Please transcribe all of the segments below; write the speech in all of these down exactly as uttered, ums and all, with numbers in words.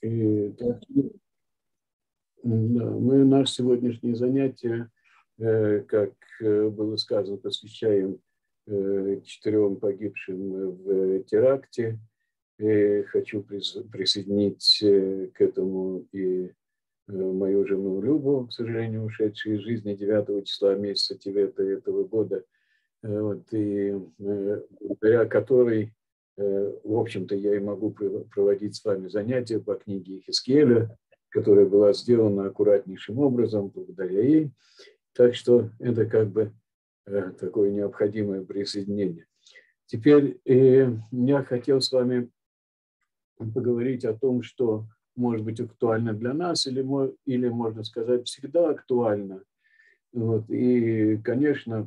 И, так, да, мы наше сегодняшнее занятие, как было сказано, посвящаем четырем погибшим в теракте. И хочу присоединить к этому и мою жену Любу, к сожалению, ушедшую из жизни девятого числа месяца Тевета этого года, вот, и благодаря которой, в общем-то, я и могу проводить с вами занятия по книге Ихискеля, которая была сделана аккуратнейшим образом благодаря ей. Так что это как бы такое необходимое присоединение. Теперь я хотел с вами поговорить о том, что может быть актуально для нас, или, или можно сказать, всегда актуально. Вот. И, конечно,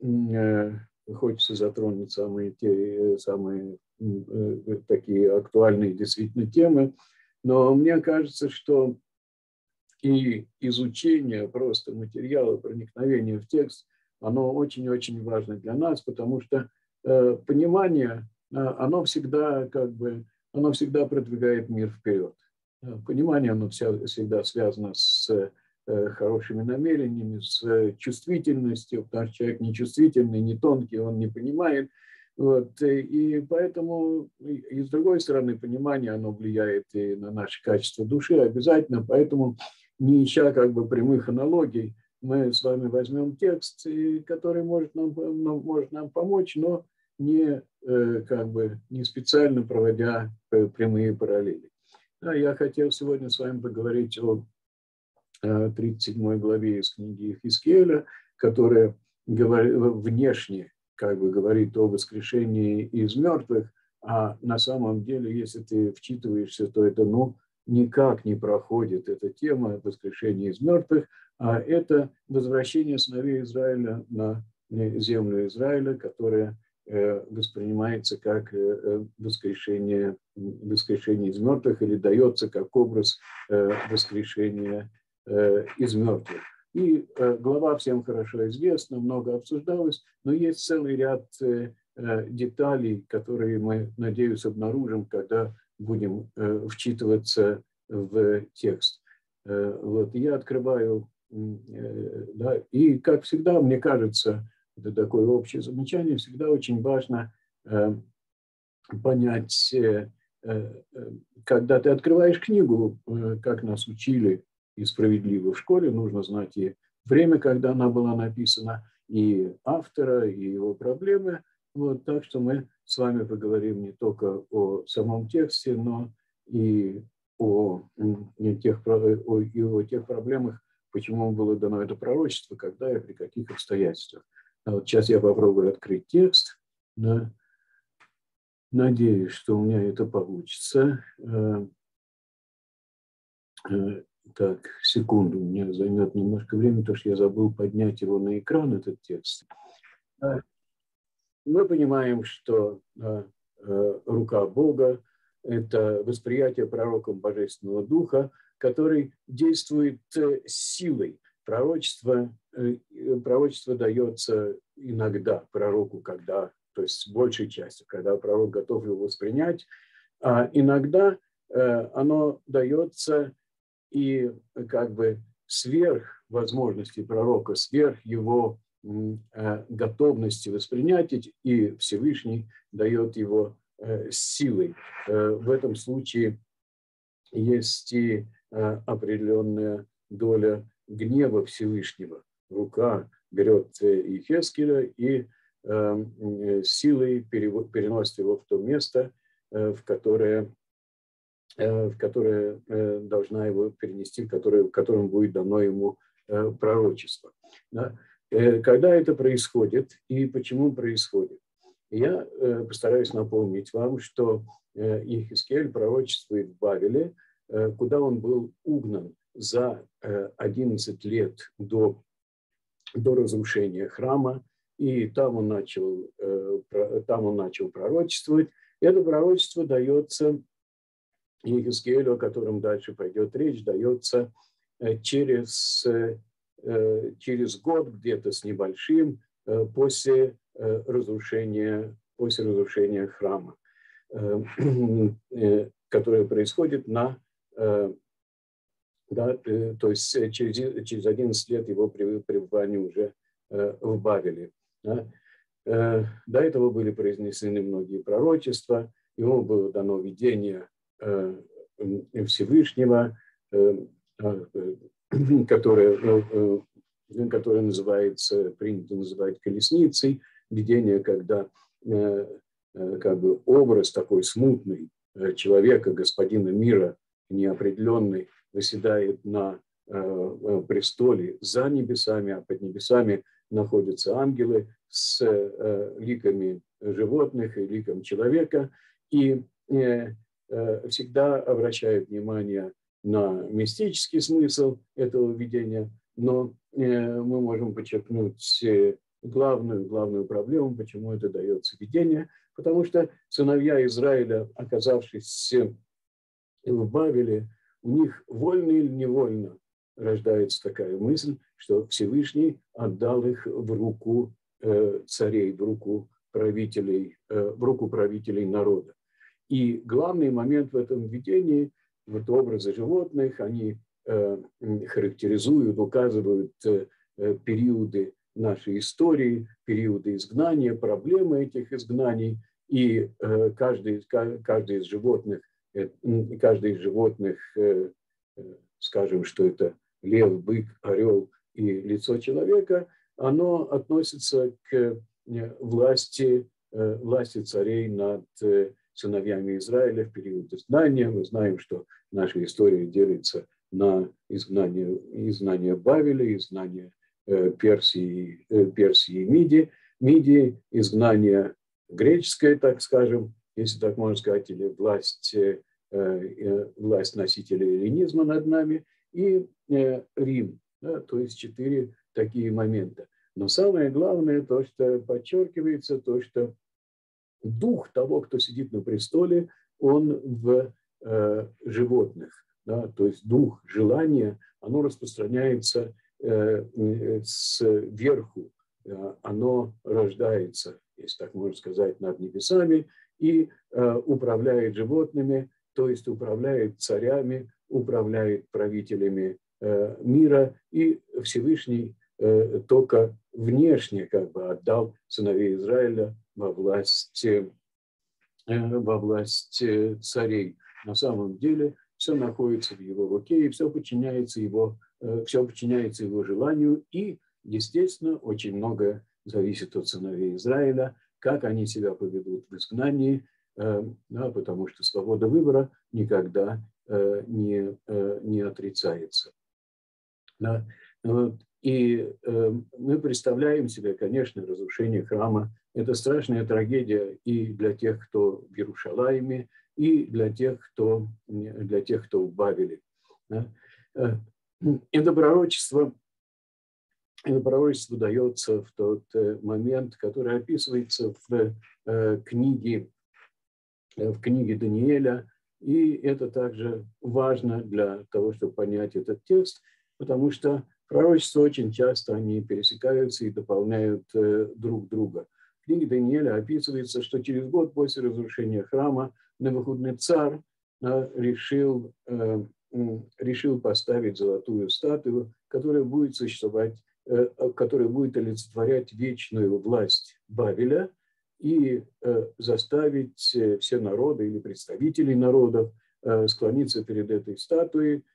хочется затронуть самые, те, самые такие актуальные действительно темы, но мне кажется, что и изучение просто материала, проникновение в текст, оно очень-очень важно для нас, потому что э, понимание, оно всегда как бы, оно всегда продвигает мир вперед. Понимание, оно вся, всегда связано с э, хорошими намерениями, с чувствительностью, потому что человек нечувствительный, не тонкий, он не понимает. Вот, и поэтому, и с другой стороны, понимание, оно влияет и на наше качество души обязательно, поэтому, не ища как бы прямых аналогий, мы с вами возьмем текст, который может нам, может нам помочь, но не, как бы, не специально проводя прямые параллели. Да, я хотел сегодня с вами поговорить о тридцать седьмой главе из книги Ихискеля, которая говорит, внешне как бы говорит о воскрешении из мертвых, а на самом деле, если ты вчитываешься, то это ну, никак не проходит эта тема воскрешения из мертвых, а это возвращение сыновей Израиля на землю Израиля, которая воспринимается как воскрешение, воскрешение из мертвых или дается как образ воскрешения из мертвых. И глава всем хорошо известна, много обсуждалось, но есть целый ряд деталей, которые мы, надеюсь, обнаружим, когда будем вчитываться в текст. Вот, я открываю, да, и, как всегда, мне кажется, это такое общее замечание, всегда очень важно понять, когда ты открываешь книгу, как нас учили, и справедливо в школе, нужно знать и время, когда она была написана, и автора, и его проблемы. Вот, так что мы с вами поговорим не только о самом тексте, но и о, и тех, о, и о тех проблемах, почему было дано это пророчество, когда и при каких обстоятельствах. А вот сейчас я попробую открыть текст. Да. Надеюсь, что у меня это получится. Так, секунду, мне займет немножко времени, потому что я забыл поднять его на экран, этот текст. Мы понимаем, что рука Бога – это восприятие пророком Божественного Духа, который действует силой. Пророчество, пророчество дается иногда пророку, когда, то есть большей частью, когда пророк готов его воспринять, а иногда оно дается и как бы сверх возможностей пророка, сверх его готовности воспринять, и Всевышний дает его силой. В этом случае есть и определенная доля гнева Всевышнего. Рука берет Ихескеля и силой переносит его в то место, в которое в которое должна его перенести, в, которое, в котором будет дано ему пророчество. Да? Когда это происходит и почему происходит? Я постараюсь напомнить вам, что Ихискель пророчествует в Бавеле, куда он был угнан за одиннадцать лет до, до разрушения храма, и там он начал, там он начал пророчествовать. Это пророчество дается Ихискелю, о котором дальше пойдет речь, дается через, через год, где-то с небольшим, после разрушения, после разрушения храма, которое происходит на да, то есть через, через одиннадцать лет его пребывания уже в Бавеле. Да. До этого были произнесены многие пророчества, ему было дано видение Всевышнего, которое, которое называется, принято называть колесницей, видение, когда как бы образ такой смутный человека, господина мира, неопределенный, восседает на престоле за небесами, а под небесами находятся ангелы с ликами животных и ликом человека, и всегда обращают внимание на мистический смысл этого видения, но мы можем подчеркнуть главную, главную проблему, почему это дается видение, потому что сыновья Израиля, оказавшись в Бавеле, у них вольно или невольно рождается такая мысль, что Всевышний отдал их в руку царей, в руку правителей, в руку правителей народа. И главный момент в этом видении, вот образы животных, они характеризуют, указывают периоды нашей истории, периоды изгнания, проблемы этих изгнаний. И каждый, каждый из животных, каждый из животных, скажем, что это лев, бык, орел и лицо человека, оно относится к власти, власти царей над сыновьями Израиля в период изгнания. Мы знаем, что наша история делится на изгнание, изгнание Бавеля, изгнание Персии, Персии и Мидии, Мидии, изгнание греческое, так скажем, если так можно сказать, или власть, власть носителей эллинизма над нами, и Рим, да, то есть четыре такие момента. Но самое главное, то, что подчеркивается, то, что дух того, кто сидит на престоле, он в э, животных, да, то есть дух желания, оно распространяется э, сверху, э, оно рождается, если так можно сказать, над небесами и э, управляет животными, то есть управляет царями, управляет правителями э, мира, и Всевышний э, только внешне как бы отдал сыновей Израиля во власть, э, во власть царей. На самом деле все находится в его руке, и все подчиняется его, э, все подчиняется его желанию, и, естественно, очень многое зависит от сыновей Израиля, как они себя поведут в изгнании, э, да, потому что свобода выбора никогда э, не, э, не отрицается. Да. Вот. И э, мы представляем себе, конечно, разрушение храма. Это страшная трагедия и для тех, кто в Иерушалайме, и для тех, кто, для тех, кто в Бавеле. Да. Это пророчество, это пророчество дается в тот момент, который описывается в э, книге, в книге Даниэля. И это также важно для того, чтобы понять этот текст, потому что пророчества очень часто они пересекаются и дополняют э, друг друга. В книге Даниэля описывается, что через год после разрушения храма Навуходоносор э, решил, э, решил поставить золотую статую, которая будет существовать, э, которая будет олицетворять вечную власть Бавеля и э, заставить э, все народы или представителей народов э, склониться перед этой статуей,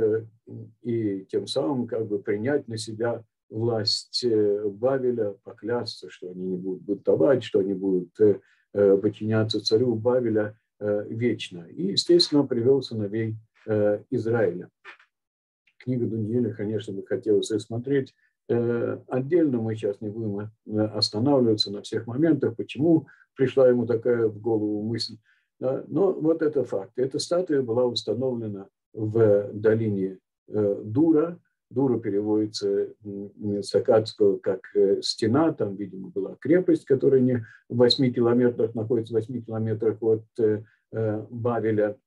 и тем самым как бы принять на себя власть Бавеля, поклясться, что они не будут бунтовать, что они будут подчиняться царю Бавеля вечно. И, естественно, привел сыновей Израиля. Книгу Даниэля, конечно, бы хотелось рассмотреть отдельно. Мы сейчас не будем останавливаться на всех моментах, почему пришла ему такая в голову мысль. Но вот это факт. Эта статуя была установлена в долине Дура. Дура переводится с аккадского как стена, там, видимо, была крепость, которая не в восьми километрах, находится в восьми километрах от Бавеля.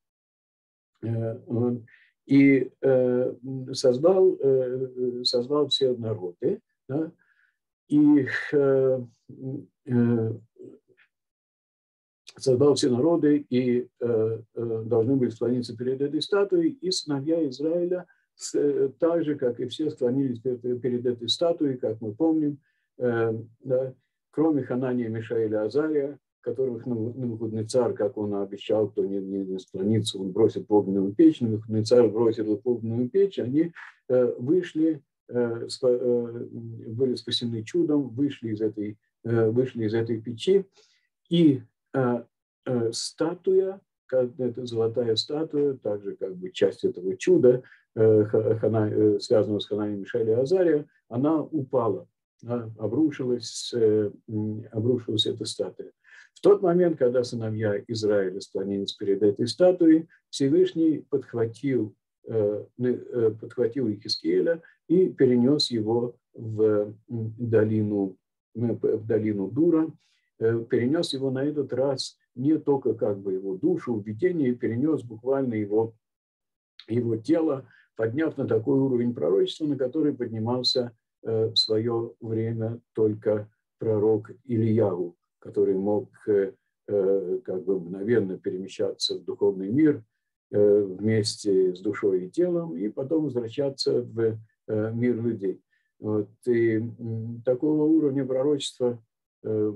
И созвал, созвал все народы, да, и создал все народы и э, э, должны были склониться перед этой статуей, и сыновья Израиля, с, э, так же, как и все, склонились перед, перед этой статуей, как мы помним, э, да, кроме Ханании, Мишаэля, Азария, которых Навуходоносор, как он обещал, кто не, не склонится, он бросит в огненную печь, Навуходоносор бросил их в огненную печь, они э, вышли, э, спа, э, были спасены чудом, вышли из этой, э, вышли из этой печи, и э, э, статуя, как, это золотая статуя, также как бы часть этого чуда, э, хана, э, связанного с Хананией, Мишаэля и Азария, она упала, да, обрушилась, э, обрушилась эта статуя. В тот момент, когда сыновья Израиля склонились перед этой статуей, Всевышний подхватил, э, э, подхватил Ихискиэля и перенес его в долину, в долину Дура, э, перенес его на этот раз не только как бы его душу, видение, перенес буквально его, его тело, подняв на такой уровень пророчества, на который поднимался э, в свое время только пророк Ильяу, который мог э, как бы мгновенно перемещаться в духовный мир э, вместе с душой и телом, и потом возвращаться в э, мир людей. Вот. И м, такого уровня пророчества э,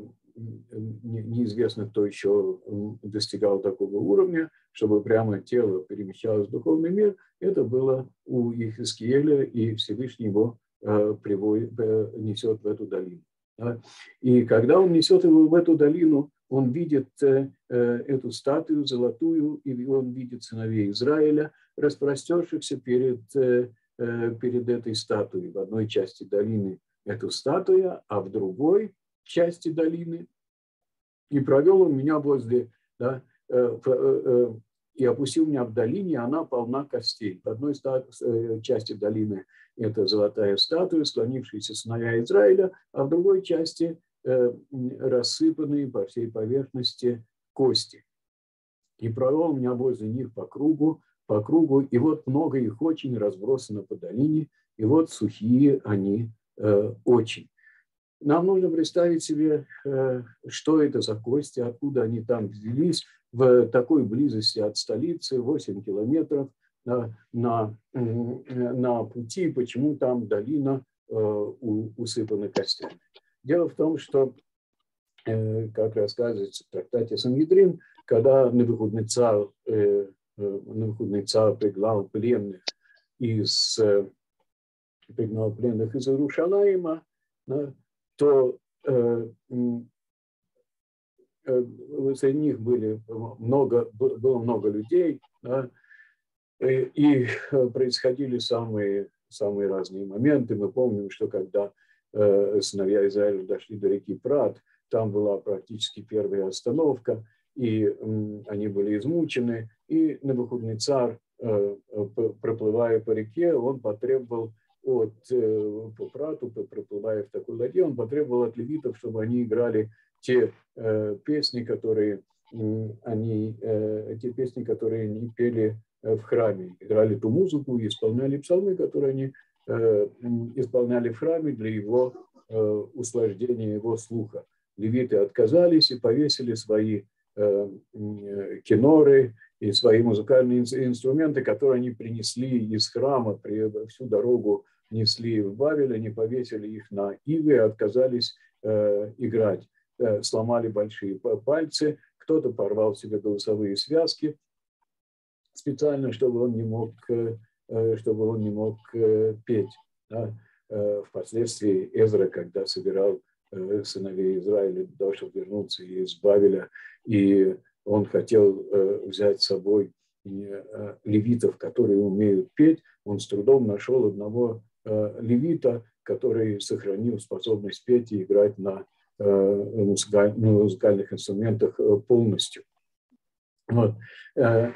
не, неизвестно, кто еще достигал такого уровня, чтобы прямо тело перемещалось в духовный мир. Это было у Ихискиэля, и Всевышний его э, приводит, э, несет в эту долину. И когда он несет его в эту долину, он видит э, эту статую золотую, и он видит сыновей Израиля, распростершихся перед, э, перед этой статуей. В одной части долины эту статуя, а в другой части долины. И провел он меня возле, да, э, э, и опустил меня в долине, она полна костей. В одной части долины это золотая статуя, склонившаяся сыновья Израиля, а в другой части э, рассыпанные по всей поверхности кости. И провел меня возле них по кругу, по кругу, и вот много их очень разбросано по долине, и вот сухие они э, очень. Нам нужно представить себе, э, что это за кости, откуда они там взялись, в такой близости от столицы, восемь километров на, на, на пути, почему там долина э, усыпана костями. Дело в том, что, э, как рассказывается в трактате Сангедрин, когда Навуходоносор, э, Навуходоносор пригнал пленных из, э, пригнал пленных из Иерушалаима, да, то э, среди них были много, было много людей, да, и происходили самые, самые разные моменты. Мы помним, что когда э, сыновья Израиля дошли до реки Прат, там была практически первая остановка, и э, они были измучены, и Навуходоносор, э, проплывая по реке, он потребовал от, э, по Прату, проплывая в такой ладье, он потребовал от левитов, чтобы они играли те э, песни, которые э, они, э, те песни, которые они пели э, в храме, играли ту музыку и исполняли псалмы, которые они э, исполняли в храме для его э, услаждения, его слуха. Левиты отказались и повесили свои э, киноры и свои музыкальные инструменты, которые они принесли из храма, при, всю дорогу несли в Бавель, они повесили их на ивы и отказались э, играть. Сломали большие пальцы, кто-то порвал себе голосовые связки специально, чтобы он не мог, чтобы он не мог петь. Да. Впоследствии Эзра, когда собирал сыновей Израиля, должен вернуться из Бавеля, и он хотел взять с собой левитов, которые умеют петь, он с трудом нашел одного левита, который сохранил способность петь и играть на музыкальных инструментах полностью. Вот. Как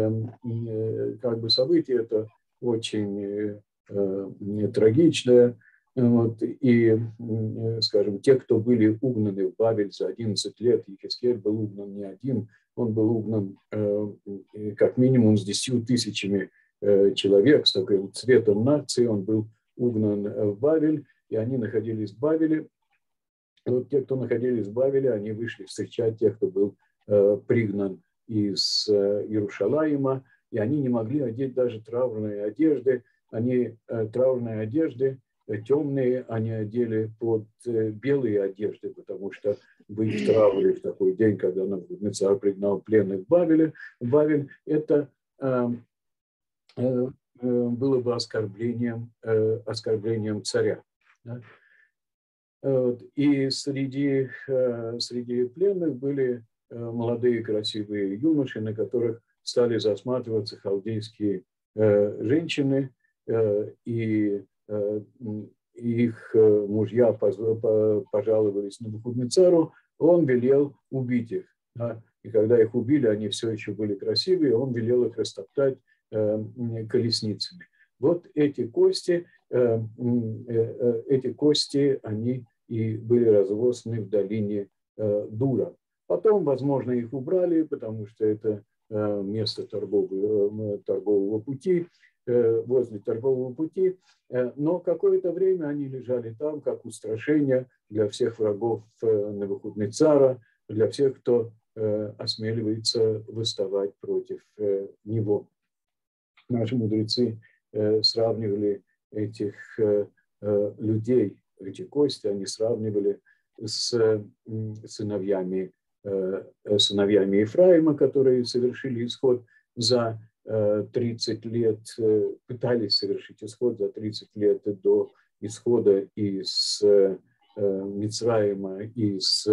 бы событие это очень трагичное. Вот. И, скажем, те, кто были угнаны в Бавель за одиннадцать лет, Ихискиэль был угнан не один, он был угнан как минимум с десятью тысячами человек, с таким цветом нации, он был угнан в Бавель, и они находились в Бавеле. Вот те, кто находились в Бавеле, они вышли встречать тех, кто был пригнан из Иерушалаима, и они не могли одеть даже траурные одежды. Они траурные одежды темные они одели под белые одежды, потому что быть в трауре в такой день, когда Навуходоносор пригнал пленных в Бавель, Бавель это было бы оскорблением, оскорблением царя. И среди, среди пленных были молодые красивые юноши, на которых стали засматриваться халдейские женщины, и их мужья пожаловались Навуходоносору, он велел убить их. И когда их убили, они все еще были красивые, он велел их растоптать колесницами. Вот эти кости, эти кости, они и были развозаны в долине Дура. Потом, возможно, их убрали, потому что это место торгового, торгового пути, возле торгового пути, но какое-то время они лежали там, как устрашение для всех врагов Навуходоносора, для всех, кто осмеливается восставать против него. Наши мудрецы сравнивали этих людей, эти кости, они сравнивали с сыновьями, сыновьями Ефраима, которые совершили исход за тридцать лет, пытались совершить исход за тридцать лет до исхода из Мицраима, из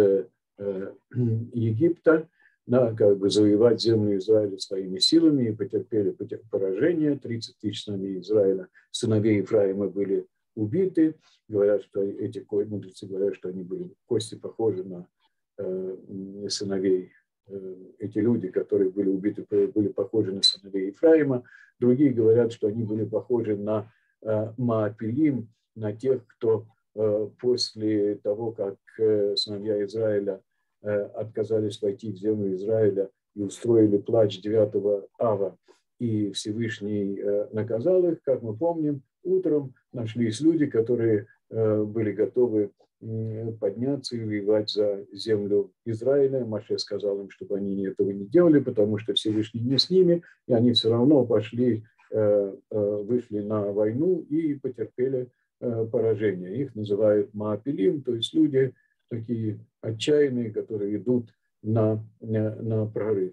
Египта, да, как бы завоевать землю Израиля своими силами, и потерпели поражение. тридцать тысяч сыновей Израиля, сыновей Ефраима были убиты. Говорят, что эти мудрецы говорят, что они были, кости похожи на э, сыновей. Э, эти люди, которые были убиты, были похожи на сыновей Ефраима. Другие говорят, что они были похожи на э, Маапилим, на тех, кто э, после того, как э, сыновья Израиля отказались войти в землю Израиля и устроили плач девятого ава, и Всевышний наказал их, как мы помним, утром нашлись люди, которые были готовы подняться и воевать за землю Израиля. Моше сказал им, чтобы они этого не делали, потому что Всевышний не с ними, и они все равно пошли, вышли на войну и потерпели поражение. Их называют Маапилим, то есть люди такие отчаянные, которые идут на, на, на прорыв.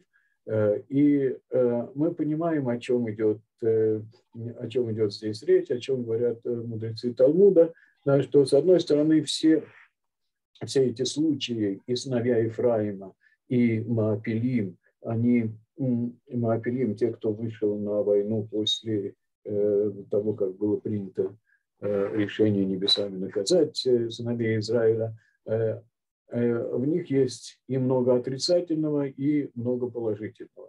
И мы понимаем, о чем идет, о чем идет здесь речь, о чем говорят мудрецы Талмуда, что, с одной стороны, все, все эти случаи и сыновья Ефраима, и Маапилим, они, Маапилим, те, кто вышел на войну после того, как было принято решение небесами наказать сыновей Израиля, в них есть и много отрицательного, и много положительного.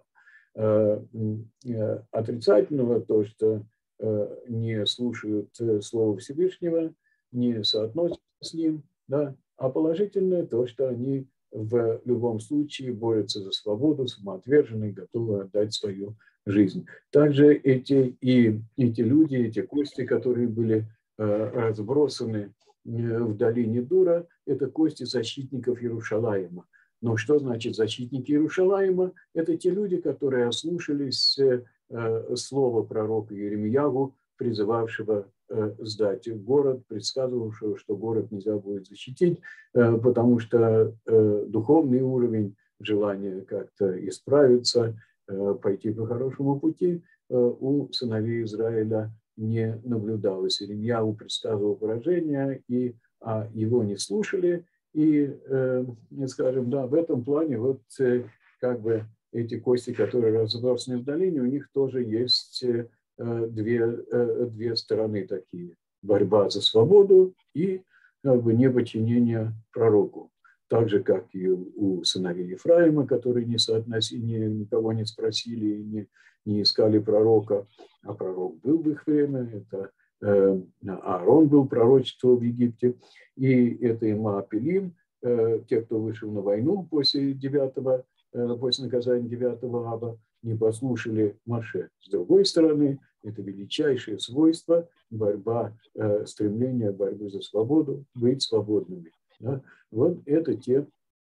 Отрицательного то, что не слушают Слово Всевышнего, не соотносятся с ним, да? А положительное то, что они в любом случае борются за свободу, самоотвержены, готовы отдать свою жизнь. Также эти, и эти люди, эти кости, которые были разбросаны в долине Дура, это кости защитников Иерушалаима. Но что значит защитники Иерушалаима? Это те люди, которые ослушались слова пророка Иеремьяву, призывавшего сдать город, предсказывавшего, что город нельзя будет защитить, потому что духовный уровень, желание как-то исправиться, пойти по хорошему пути у сыновей Израиля не наблюдалось. Иеремьяву предсказывал поражение, и а, его не слушали. И, э, скажем, да, в этом плане вот э, как бы эти кости, которые разбросаны в долине, у них тоже есть э, две, э, две стороны такие. Борьба за свободу и как бы неподчинение пророку. Так же, как и у сыновей Ефраима, которые не соотносили, никого не спросили, не, не искали пророка, а пророк был в их время, это э, Аарон был, пророчествовал в Египте, и это и Маапилим, э, те, кто вышел на войну после, девятого, э, после наказания девятого ава, не послушали Моше. С другой стороны, это величайшее свойство, борьба, э, стремление борьбы за свободу, быть свободными. Да? Вот это те,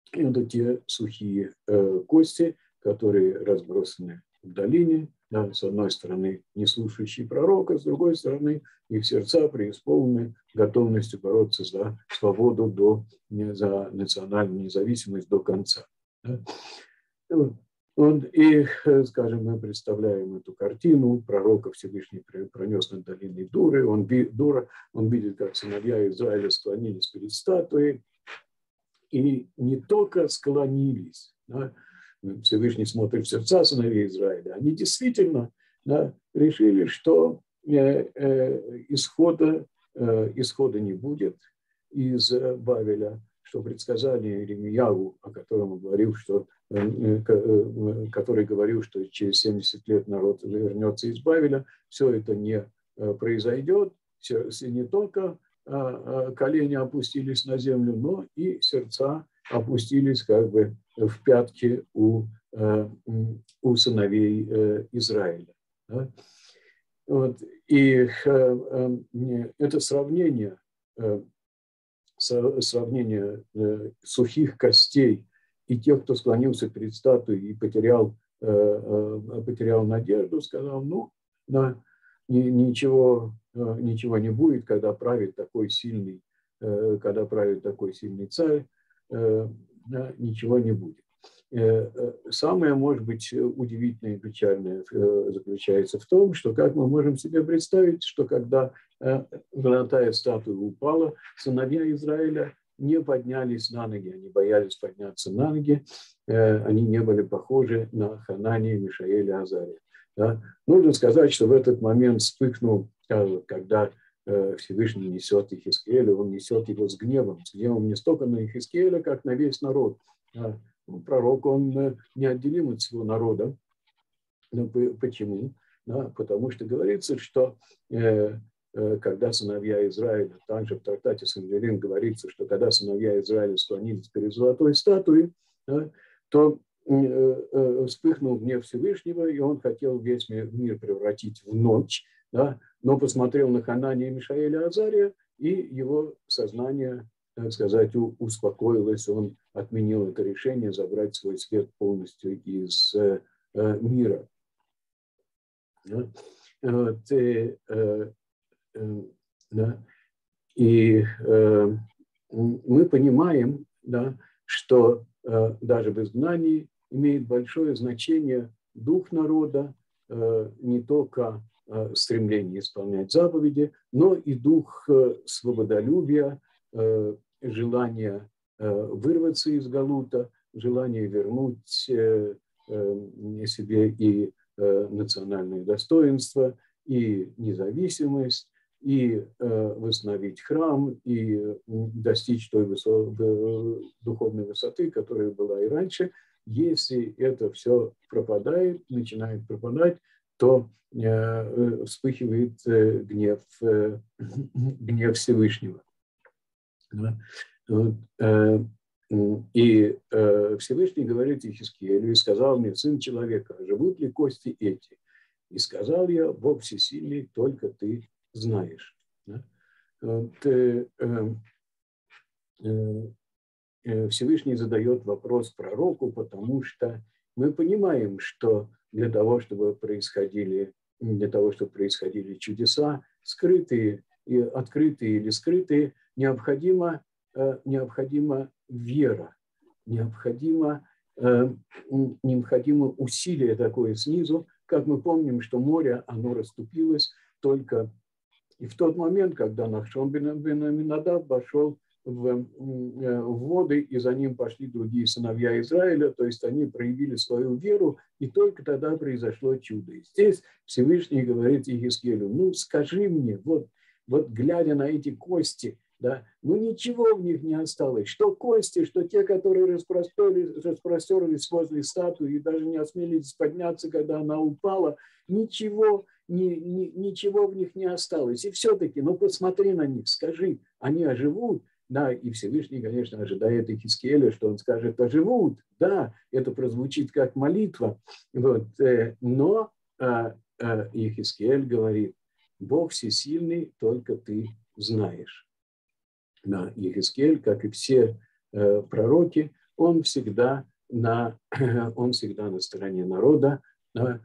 Это те сухие э, кости, которые разбросаны в долине. Да, с одной стороны, не слушающие пророка, с другой стороны, их сердца преисполнены готовностью бороться за свободу, до, за национальную независимость до конца. Да. Вот, и, скажем, мы представляем эту картину. Пророка Всевышний пронес над долиной Дуры. Он, Дура, он видит, как сыновья Израиля склонились перед статуей. И не только склонились, да, Всевышний смотрит в сердца сыновей Израиля, они действительно, да, решили, что э, э, исхода, э, исхода не будет из Бавеля, что предсказание Иеремияву, о котором он говорил, что, э, э, который говорил, что через семьдесят лет народ вернется из Бавеля, все это не э, произойдет, все, не только колени опустились на землю, но и сердца опустились как бы в пятки у, у сыновей Израиля. Да? Вот. И это сравнение, сравнение сухих костей и тех, кто склонился перед статуей и потерял, потерял надежду, сказал, ну, да, ничего, ничего не будет, когда правит такой сильный, когда правит такой сильный царь, ничего не будет. Самое, может быть, удивительное и печальное заключается в том, что как мы можем себе представить, что когда золотая статуя упала, сыновья Израиля не поднялись на ноги, они боялись подняться на ноги, они не были похожи на Ханания, Мишаэля, Азария. Да? Нужно сказать, что в этот момент вспыхнул, когда Всевышний несет Ихискеля, он несет его с гневом, с гневом не столько на Ихискеля, как на весь народ. Пророк, он неотделим от всего народа. Ну, почему? Да, потому что говорится, что э, э, когда сыновья Израиля, также в трактате Санхедрин говорится, что когда сыновья Израиля склонились перед золотой статуей, да, то э, э, вспыхнул гнев Всевышнего, и он хотел весь мир превратить в ночь, да, но посмотрел на Ханания, Мишаэля, Азария, и его сознание, так сказать, успокоилось, он отменил это решение забрать свой свет полностью из э, мира. Вот, и, э, э, да, и э, мы понимаем, да, что э, даже в изгнании имеет большое значение дух народа, э, не только э, стремление исполнять заповеди, но и дух э, свободолюбия, э, желание э, вырваться из галута, желание вернуть э, э, себе и национальное достоинство, и независимость, и э, восстановить храм, и достичь той высо- духовной высоты, которая была и раньше. Если это все пропадает, начинает пропадать, то э, вспыхивает э, гнев, э, гнев Всевышнего. Да? Вот, э, И э, Всевышний говорит Ихискиэлю, и сказал мне, сын человека, живут ли кости эти? И сказал я, Бог всесильный, только ты знаешь. Да? Вот, э, э, э, Всевышний задает вопрос пророку, потому что мы понимаем, что для того, чтобы происходили, для того, чтобы происходили чудеса, скрытые, и открытые или скрытые, необходимо, э, необходимо вера, необходимо, э, необходимо усилие такое снизу. Как мы помним, что море, оно расступилось только и в тот момент, когда Нахшон бен Аминадаб вошел в, в воды, и за ним пошли другие сыновья Израиля, то есть они проявили свою веру, и только тогда произошло чудо. И здесь Всевышний говорит Ихискелю, ну скажи мне, вот, вот глядя на эти кости, да, ну ничего в них не осталось. Что кости, что те, которые распростерлись, распростерлись возле статуи и даже не осмелились подняться, когда она упала, ничего, ни, ни, ничего в них не осталось. И все-таки, ну посмотри на них, скажи, они оживут? Да, и Всевышний, конечно, ожидает Ихискеля, что он скажет, оживут. Да, это прозвучит как молитва. Вот, но Ихискель говорит, Бог всесильный, только ты знаешь. Да, Ихискель, как и все э, пророки, он всегда на, он всегда на стороне народа. Да?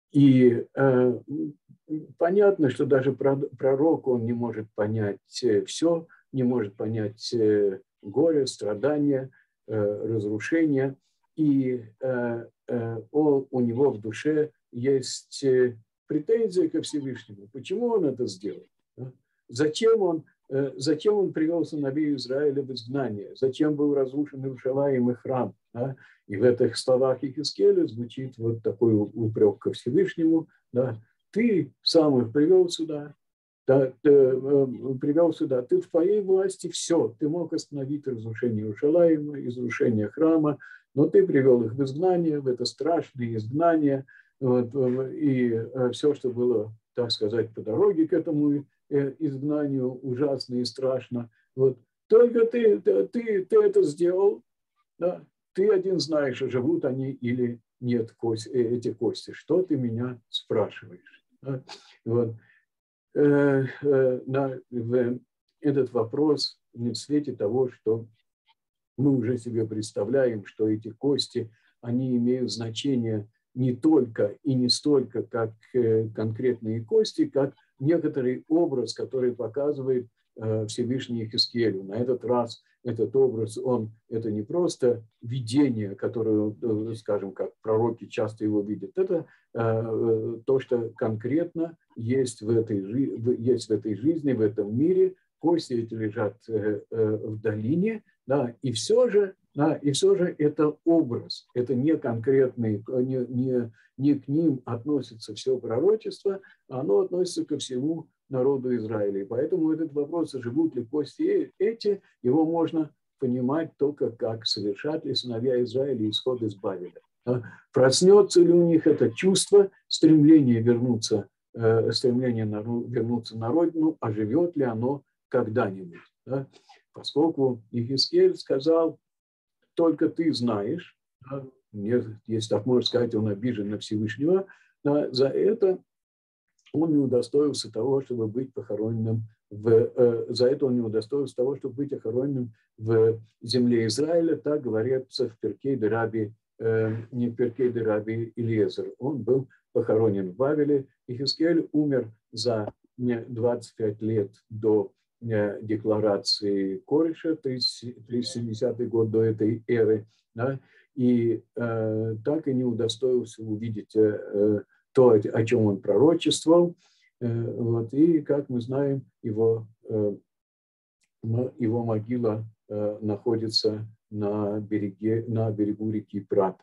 И э, понятно, что даже пророк, он не может понять все, не может понять горе, страдания, э, разрушения. И э, э, он, у него в душе есть претензии ко Всевышнему. Почему он это сделал? Да? Зачем он, э, зачем он привел сыновей Израиля в изгнание? Зачем был разрушен Иерусалим и храм? Да? И в этих словах Иезекииля звучит вот такой упрек ко Всевышнему. Да? Ты сам их привел сюда, да, ты, э, привел сюда, ты в твоей власти все. Ты мог остановить разрушение Иерусалима, разрушение храма, но ты привел их в изгнание, в это страшное изгнание. Вот, и все, что было, так сказать, по дороге к этому изгнанию, ужасно и страшно. Вот. Только ты, ты, ты это сделал, да? Ты один знаешь, живут они или нет кости, эти кости. Что ты меня спрашиваешь? Да? Вот. Э, э, на, в этот вопрос в свете того, что мы уже себе представляем, что эти кости, они имеют значение не только и не столько как э, конкретные кости, как некоторый образ, который показывает э, Всевышний Иезекиилю. На этот раз этот образ, он, это не просто видение, которое, скажем, как пророки часто его видят, это э, то, что конкретно есть в этой, есть в этой жизни, в этом мире. Кости эти лежат э, э, в долине, да, и все же, да, и все же это образ, это не конкретный, не, не, не к ним относится все пророчество, оно относится ко всему народу Израиля. И поэтому этот вопрос, живут ли кости эти, его можно понимать только как совершат ли сыновья Израиля исход из Бавеля. Проснется ли у них это чувство, стремление вернуться, э, стремление на, вернуться на родину, а живет ли оно когда-нибудь. Да? Поскольку Иезекииль сказал, только ты знаешь, да? Если так можно сказать, он обижен на Всевышнего, да? За это он не удостоился того, чтобы быть похороненным в, э, за это он не удостоился того, чтобы быть похороненным в земле Израиля, так говорится в Перкей де Раби, э, не в Перкей де Раби Элиезер. Он был похоронен в Вавиле. Иезекииль умер за двадцать пять лет до э, декларации Кориша, тысяча триста семидесятый год до этой эры, да, и э, так и не удостоился увидеть э, то, о чем он пророчествовал. Вот. И, как мы знаем, его, его могила находится на, береге, на берегу реки Прат.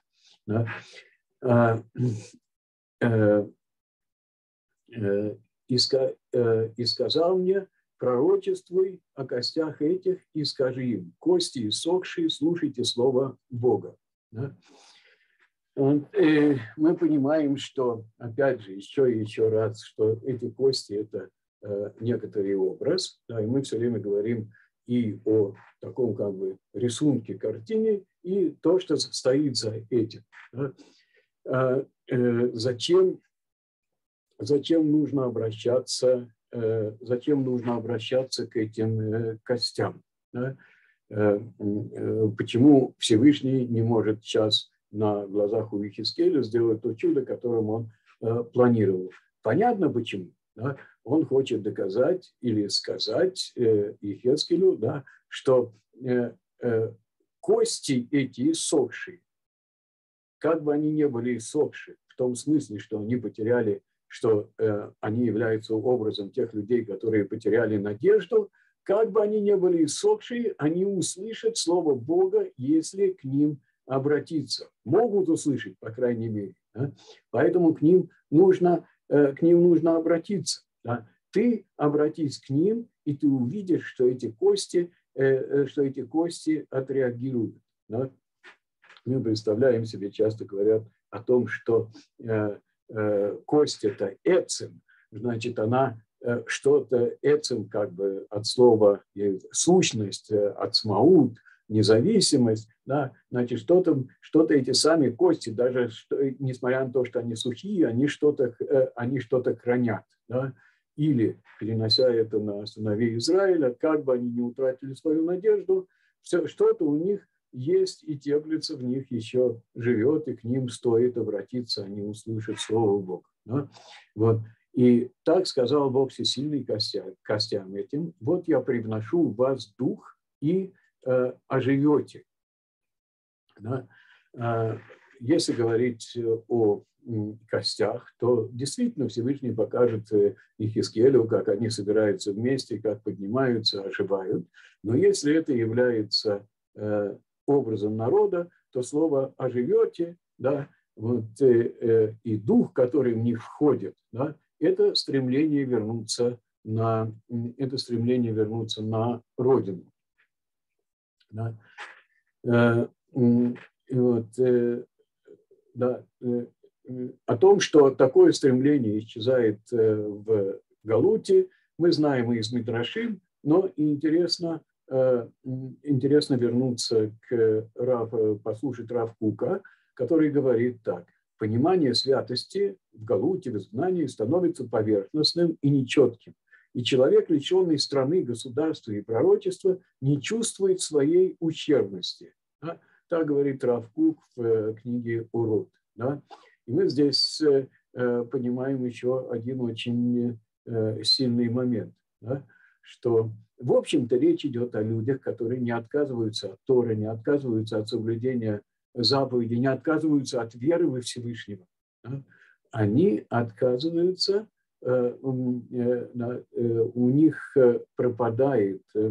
И сказал мне, пророчествуй о костях этих и скажи им, кости иссохшие, слушайте слово Бога. Мы понимаем, что, опять же, еще и еще раз, что эти кости – это некоторый образ, да, и мы все время говорим и о таком как бы рисунке, картине, и то, что стоит за этим. Да. Зачем, зачем нужно обращаться, зачем нужно обращаться к этим костям? Да? Почему Всевышний не может сейчас на глазах у Иезекииля сделать то чудо, которым он э, планировал. Понятно почему. Да? Он хочет доказать или сказать э, Иезекиилю, да, что э, э, кости эти иссохшие, как бы они ни были иссохшие, в том смысле, что они потеряли, что э, они являются образом тех людей, которые потеряли надежду, как бы они ни были иссохшие, они услышат слово Бога, если к ним обратиться. Могут услышать, по крайней мере. Да? Поэтому к ним нужно, э, к ним нужно обратиться. Да? Ты обратись к ним, и ты увидишь, что эти кости, э, что эти кости отреагируют. Да? Мы представляем себе, часто говорят о том, что э, э, кость – это эцем, значит, она э, что-то, эцем как бы от слова сущность, э, от смаут, независимость, да, значит, что-то, что-то эти сами кости, даже что, несмотря на то, что они сухие, они что-то, они что-то хранят. Да? Или, перенося это на сыновей Израиля, как бы они не утратили свою надежду, все, что-то у них есть и теплится в них, еще живет, и к ним стоит обратиться, они услышат Слово Бога. Да? Вот. И так сказал Бог всесильный костям, костям этим: вот я привношу в вас дух и э, оживете. Да? Э, если говорить о костях, то действительно Всевышний покажет Ихискелю, как они собираются вместе, как поднимаются, оживают. Но если это является э, образом народа, то слово «оживете», да, вот, э, и дух, который в них входит, да, это стремление вернуться на, это стремление вернуться на родину. Да. Э, вот, э, да, э, о том, что такое стремление исчезает в Галуте, мы знаем и из Мидрашим, но интересно, интересно вернуться к Рав, послушать Рав Кука, который говорит так: понимание святости в Галуте, в изгнании становится поверхностным и нечетким. И человек, лишенный страны, государства и пророчества, не чувствует своей ущербности. Да? Так говорит Рав Кук в книге «Урод». Да? И мы здесь э, понимаем еще один очень э, сильный момент, да? Что, в общем-то, речь идет о людях, которые не отказываются от Торы, не отказываются от соблюдения заповедей, не отказываются от веры во Всевышнего. Да? Они отказываются, э, э, э, у них пропадает, э,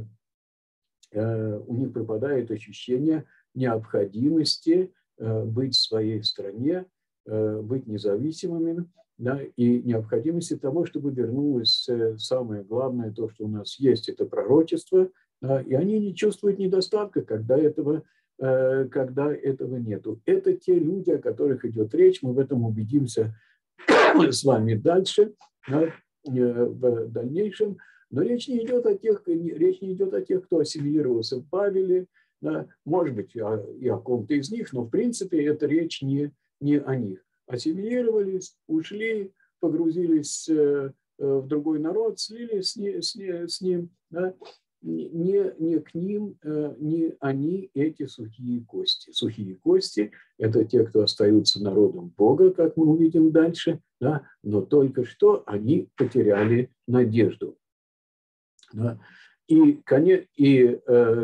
у них пропадает ощущение необходимости э, быть в своей стране, быть независимыми, да, и необходимости того, чтобы вернулось самое главное, то, что у нас есть, это пророчество, да, и они не чувствуют недостатка, когда этого, когда этого нету. Это те люди, о которых идет речь, мы в этом убедимся с вами дальше, да, в дальнейшем, но речь не идет о тех, речь не идет о тех, кто ассимилировался в Бавеле, да, может быть, и о ком-то из них, но в принципе это речь не не о них. Ассимилировались, ушли, погрузились в другой народ, слились с, не, с, не, с ним. Да? Не, не к ним, не они эти сухие кости. Сухие кости – это те, кто остаются народом Бога, как мы увидим дальше, да? Но только что они потеряли надежду. Да? И, и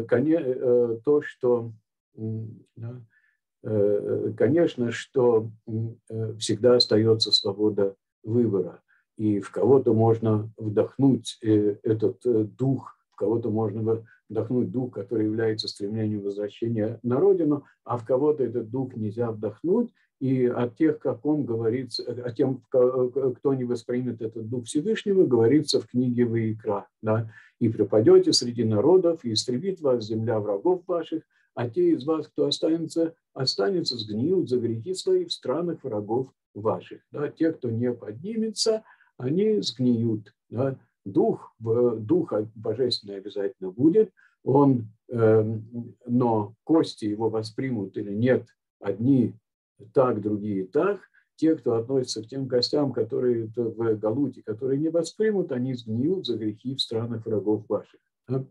то, что… Да, конечно, что всегда остается свобода выбора. И в кого-то можно вдохнуть этот дух, в кого-то можно вдохнуть дух, который является стремлением возвращения на родину, а в кого-то этот дух нельзя вдохнуть. И о тех, как он говорится, о тем, кто не воспримет этот дух Всевышнего, говорится в книге Ваикра. Да? «И пропадете среди народов, и истребит вас земля врагов ваших, а те из вас, кто останется, останется, сгниют за грехи свои в странах врагов ваших». Да? Те, кто не поднимется, они сгниют. Да? Дух, дух божественный обязательно будет, он, э, но кости его воспримут или нет, одни так, другие так. Те, кто относится к тем костям, которые в Галуте, которые не воспримут, они сгниют за грехи в странах врагов ваших. Да?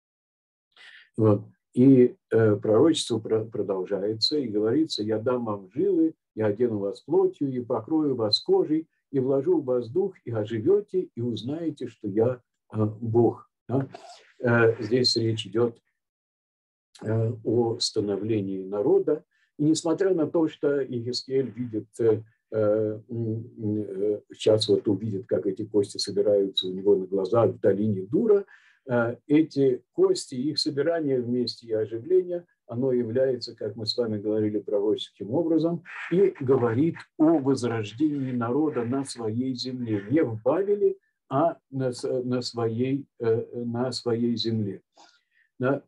Вот. И э, пророчество продолжается, и говорится: «Я дам вам жилы, я одену вас плотью, и покрою вас кожей, и вложу в вас дух, и оживете, и узнаете, что я э, Бог». Да? Э, здесь речь идет э, о становлении народа. И несмотря на то, что Ихискель видит, э, э, э, сейчас вот увидит, как эти кости собираются у него на глазах в долине Дура, эти кости, их собирание вместе и оживление, оно является, как мы с вами говорили, пророческим образом и говорит о возрождении народа на своей земле. Не в Бавеле, а на, на, своей, на своей земле. Да?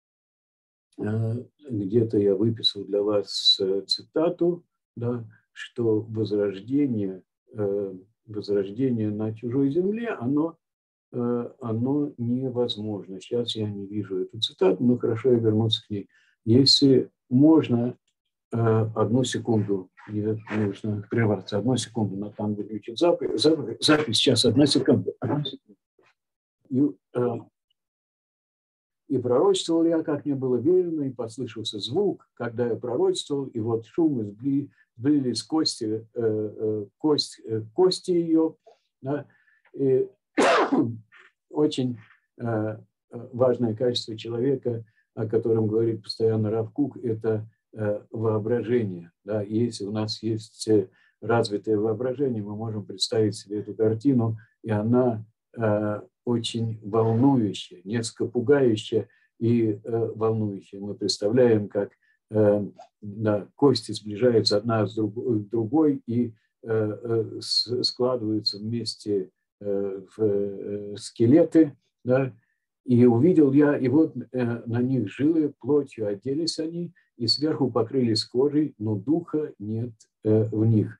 Где-то я выписал для вас цитату, да, что возрождение, возрождение на чужой земле, оно оно невозможно. Сейчас я не вижу эту цитату, но хорошо, я вернусь к ней. Если можно, одну секунду, мне нужно прерваться, одну секунду, но там выключить запись, запись, сейчас, одна секунда. Одна секунда. И, И пророчествовал я, как мне было велено, и послышался звук, когда я пророчествовал, и вот шум и сблизились кости, кость, кости ее. Да, и очень важное качество человека, о котором говорит постоянно Рав Кук, это воображение. Да. Если у нас есть развитое воображение, мы можем представить себе эту картину, и она очень волнующая, несколько пугающая и волнующая. Мы представляем, как да, кости сближаются одна с другой и складываются вместе в скелеты, да, и увидел я, и вот на них жилы, плотью оделись они, и сверху покрылись кожей, но духа нет в них.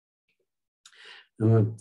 Вот,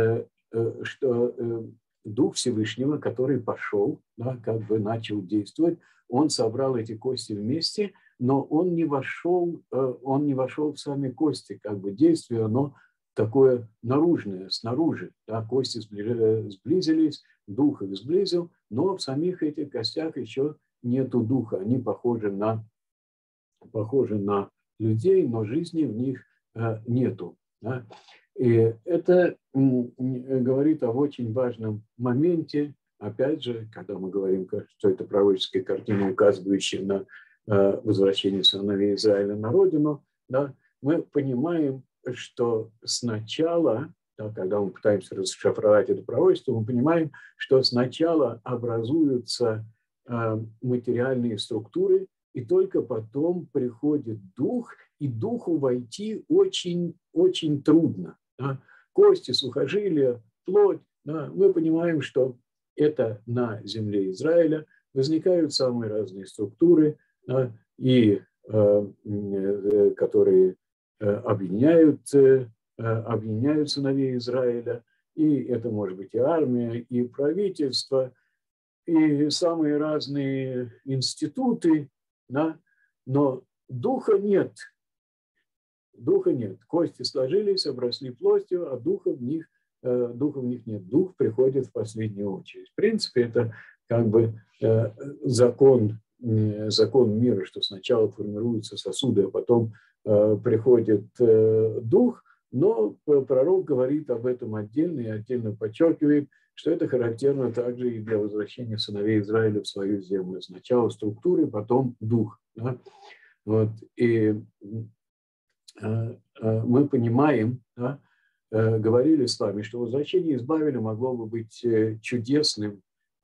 что Дух Всевышнего, который пошел, да, как бы начал действовать, он собрал эти кости вместе, но он не вошел, он не вошел в сами кости, как бы действие, оно такое наружное, снаружи. Да, кости сблизились, дух их сблизил, но в самих этих костях еще нету духа. Они похожи на, похожи на людей, но жизни в них нету. Да. И это говорит о очень важном моменте, опять же, когда мы говорим, что это пророческая картина, указывающая на возвращение сыновей Израиля на родину, да, мы понимаем, что сначала, да, когда мы пытаемся расшифровать это пророчество, мы понимаем, что сначала образуются материальные структуры, и только потом приходит дух, и духу войти очень, очень трудно. Да. Кости, сухожилия, плоть. Да, мы понимаем, что это на земле Израиля возникают самые разные структуры, да, и э, которые э, объединяют, э, объединяют сыновей Израиля. И это может быть и армия, и правительство, и самые разные институты, да, но духа нет. Духа нет. Кости сложились, обросли плотью, а духа в них, э, духа в них нет. Дух приходит в последнюю очередь. В принципе, это как бы э, закон, э, закон мира, что сначала формируются сосуды, а потом э, приходит э, дух, но пророк говорит об этом отдельно и отдельно подчеркивает, что это характерно также и для возвращения сыновей Израиля в свою землю. Сначала структуры, потом дух. Да? Вот. И мы понимаем, да, говорили с вами, что возвращение из Бавеля могло бы быть чудесным,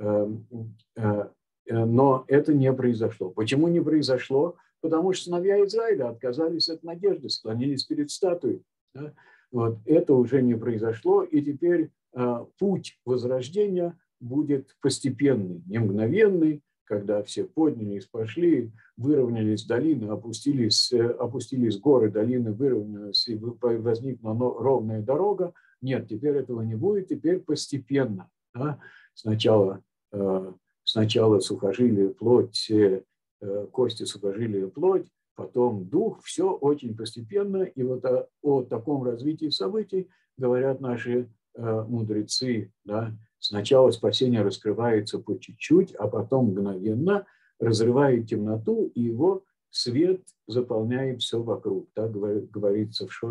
но это не произошло. Почему не произошло? Потому что сыновья Израиля отказались от надежды, склонились перед статуей. Да? Вот. Это уже не произошло, и теперь путь возрождения будет постепенный, не мгновенный, когда все поднялись, пошли, выровнялись долины, опустились, опустились горы, долины выровнялись, и возникла ровная дорога. Нет, теперь этого не будет, теперь постепенно. Да? Сначала, сначала сухожилие, плоть, кости, сухожилия, плоть, потом дух, все очень постепенно. И вот о, о таком развитии событий говорят наши мудрецы, да? Сначала спасение раскрывается по чуть-чуть, а потом мгновенно разрывает темноту, и его свет заполняет все вокруг. Так говорится в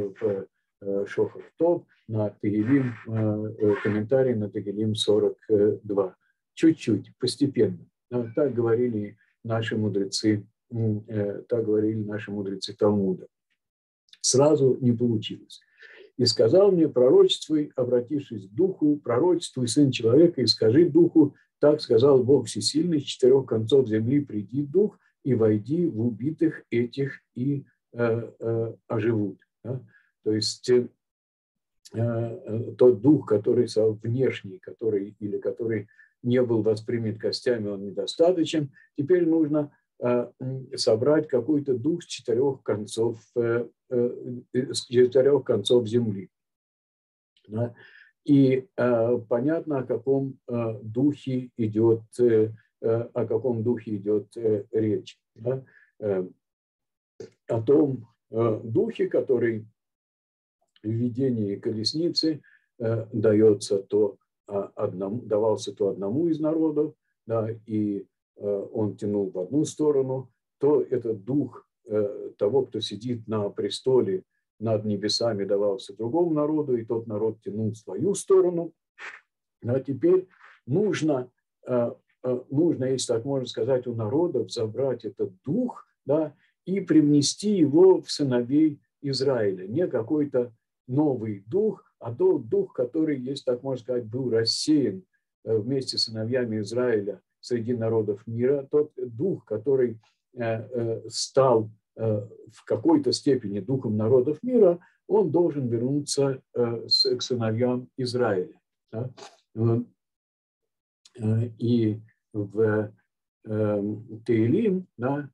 Шохар Тов на Тегилим, комментарий на Тегилим сорок два. Чуть-чуть, постепенно. Так говорили наши мудрецы, так говорили наши мудрецы Талмуда. Сразу не получилось. И сказал мне: пророчествуй, обратившись к духу, пророчествуй, сын человека, и скажи духу: так сказал Бог Всесильный, с четырех концов земли приди дух, и войди в убитых этих, и э, э, оживут. Да? То есть э, э, тот дух, который внешний, который, или который не был воспринят костями, он недостаточен. Теперь нужно э, собрать какой-то дух с четырех концов э, с четырех концов земли. Да? И э, понятно, о каком э, духе идет, э, о каком духе идет э, речь. Да? Э, о том э, духе, который в видении колесницы э, дается то одному, давался то одному из народов, да, и он тянул в одну сторону, то этот дух того, кто сидит на престоле над небесами, давался другому народу, и тот народ тянул в свою сторону. А теперь нужно, нужно, если так можно сказать, у народов забрать этот дух, да, и привнести его в сыновей Израиля. Не какой-то новый дух, а тот дух, который, если так можно сказать, был рассеян вместе с сыновьями Израиля среди народов мира, тот дух, который стал в какой-то степени духом народов мира, он должен вернуться к сыновьям Израиля. И в Теилим, да,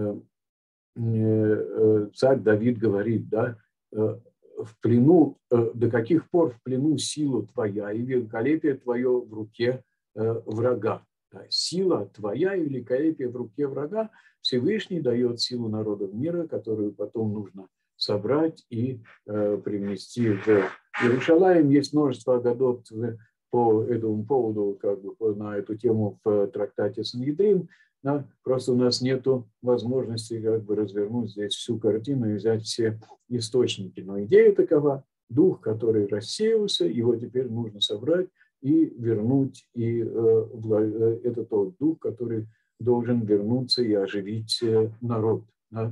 царь Давид говорит, да, в плену, до каких пор в плену сила твоя и великолепие твое в руке врага. Сила твоя и великолепие в руке врага. Всевышний дает силу народов мира, которую потом нужно собрать и привнести в Иерушалаим. Есть множество агадот по этому поводу, как бы на эту тему в трактате Сангедрин. Да, просто у нас нет возможности как бы развернуть здесь всю картину и взять все источники. Но идея такова: дух, который рассеялся, его теперь нужно собрать и вернуть. И э, это тот дух, который должен вернуться и оживить народ. Да?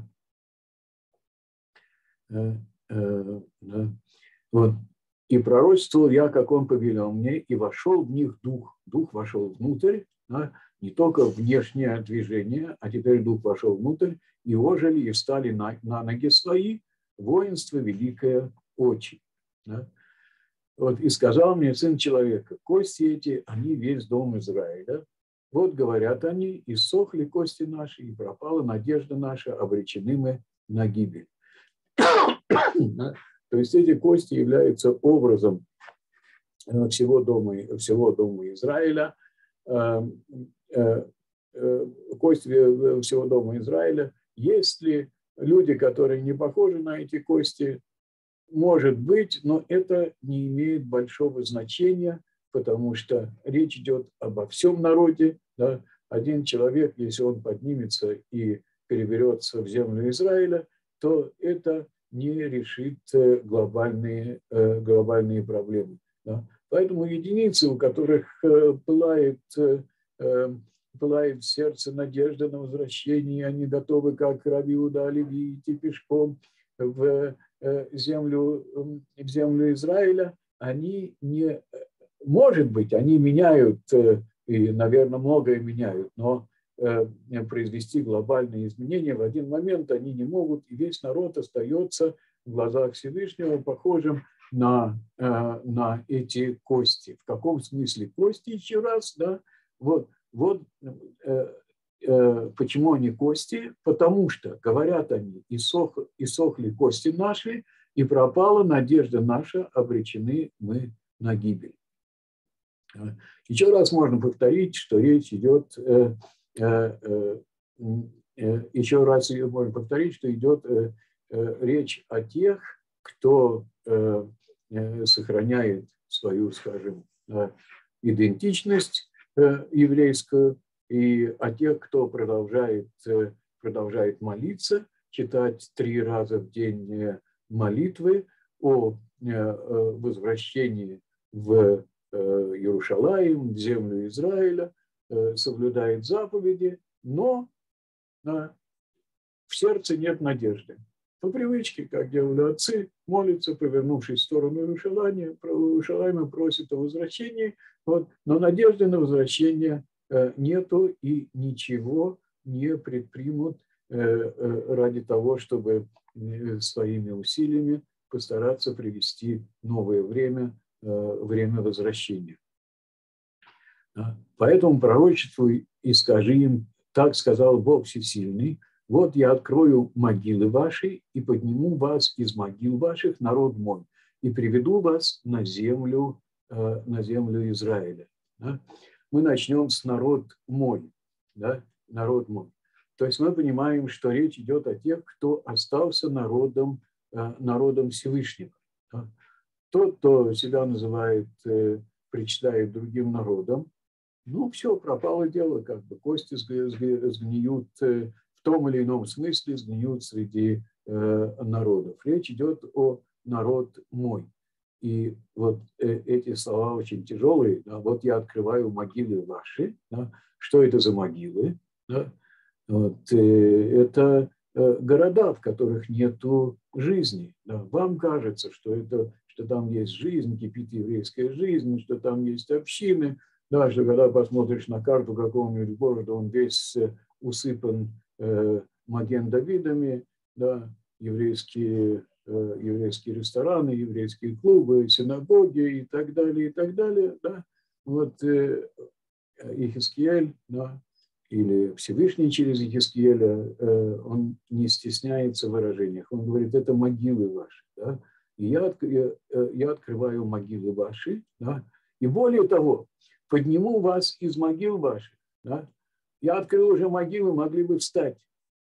Э, э, да. Вот. И пророчествовал я, как он повелел мне, и вошел в них дух. Дух вошел внутрь, да? Не только внешнее движение, а теперь дух вошел внутрь, и ожили, и встали на, на ноги свои, воинство великое очень. Да? Вот, и сказал мне сын человека: кости эти, они весь дом Израиля. Вот говорят они: иссохли кости наши, и пропала надежда наша, обречены мы на гибель. То есть эти кости являются образом всего дома, всего дома Израиля. Кости всего дома Израиля. Если люди, которые не похожи на эти кости, может быть, но это не имеет большого значения, потому что речь идет обо всем народе. Да? Один человек, если он поднимется и переберется в землю Израиля, то это не решит глобальные, глобальные проблемы. Да? Поэтому единицы, у которых пылает, пылает в сердце надежда на возвращение, они готовы, как Раби Иуда Алеви, идти пешком в землю, в землю Израиля, они не, может быть, они меняют, и, наверное, многое меняют, но произвести глобальные изменения в один момент они не могут, и весь народ остается в глазах Всевышнего похожим на, на эти кости. В каком смысле кости, еще раз, да? Вот, вот почему они кости? Потому что, говорят они, иссох, иссохли кости наши, и пропала надежда наша, обречены мы на гибель. Еще раз можно повторить, что речь идет, еще раз можно повторить, что идет речь о тех, кто сохраняет свою, скажем, идентичность еврейскую, и о тех, кто продолжает, продолжает молиться, читать три раза в день молитвы о возвращении в Иерушалаим, в землю Израиля, соблюдает заповеди, но в сердце нет надежды. По привычке, как делали отцы, молятся, повернувшись в сторону Иерушалаима, просят о возвращении, вот, но надежды на возвращение нету, и ничего не предпримут ради того, чтобы своими усилиями постараться привести новое время, время возвращения. Поэтому пророчествуй и скажи им: так сказал Бог Всесильный, вот я открою могилы ваши и подниму вас из могил ваших, народ мой, и приведу вас на землю, на землю Израиля. Мы начнем с народ мой, да? Народ мой. То есть мы понимаем, что речь идет о тех, кто остался народом, народом Всевышнего. Тот, кто себя называет, причитает другим народам, ну все, пропало дело, как бы кости сгниют в том или ином смысле, сгниют среди народов. Речь идет о народ мой. И вот эти слова очень тяжелые. Да? Вот я открываю могилы ваши. Да? Что это за могилы? Да? Вот, это города, в которых нету жизни. Да? Вам кажется, что, это, что там есть жизнь, кипит еврейская жизнь, что там есть общины. Да, что когда посмотришь на карту какого-нибудь города, он весь усыпан э, Маген-Давидами, да, еврейские, э, еврейские рестораны, еврейские клубы, синагоги и так далее, и так далее. Да. Вот э, Ихискиэль, да, или Всевышний через Ихискиэля, э, он не стесняется в выражениях. Он говорит, это могилы ваши. Да. И я, я, я открываю могилы ваши. Да. И более того, подниму вас из могил ваших. Да. Я открыл уже могилы, могли бы встать.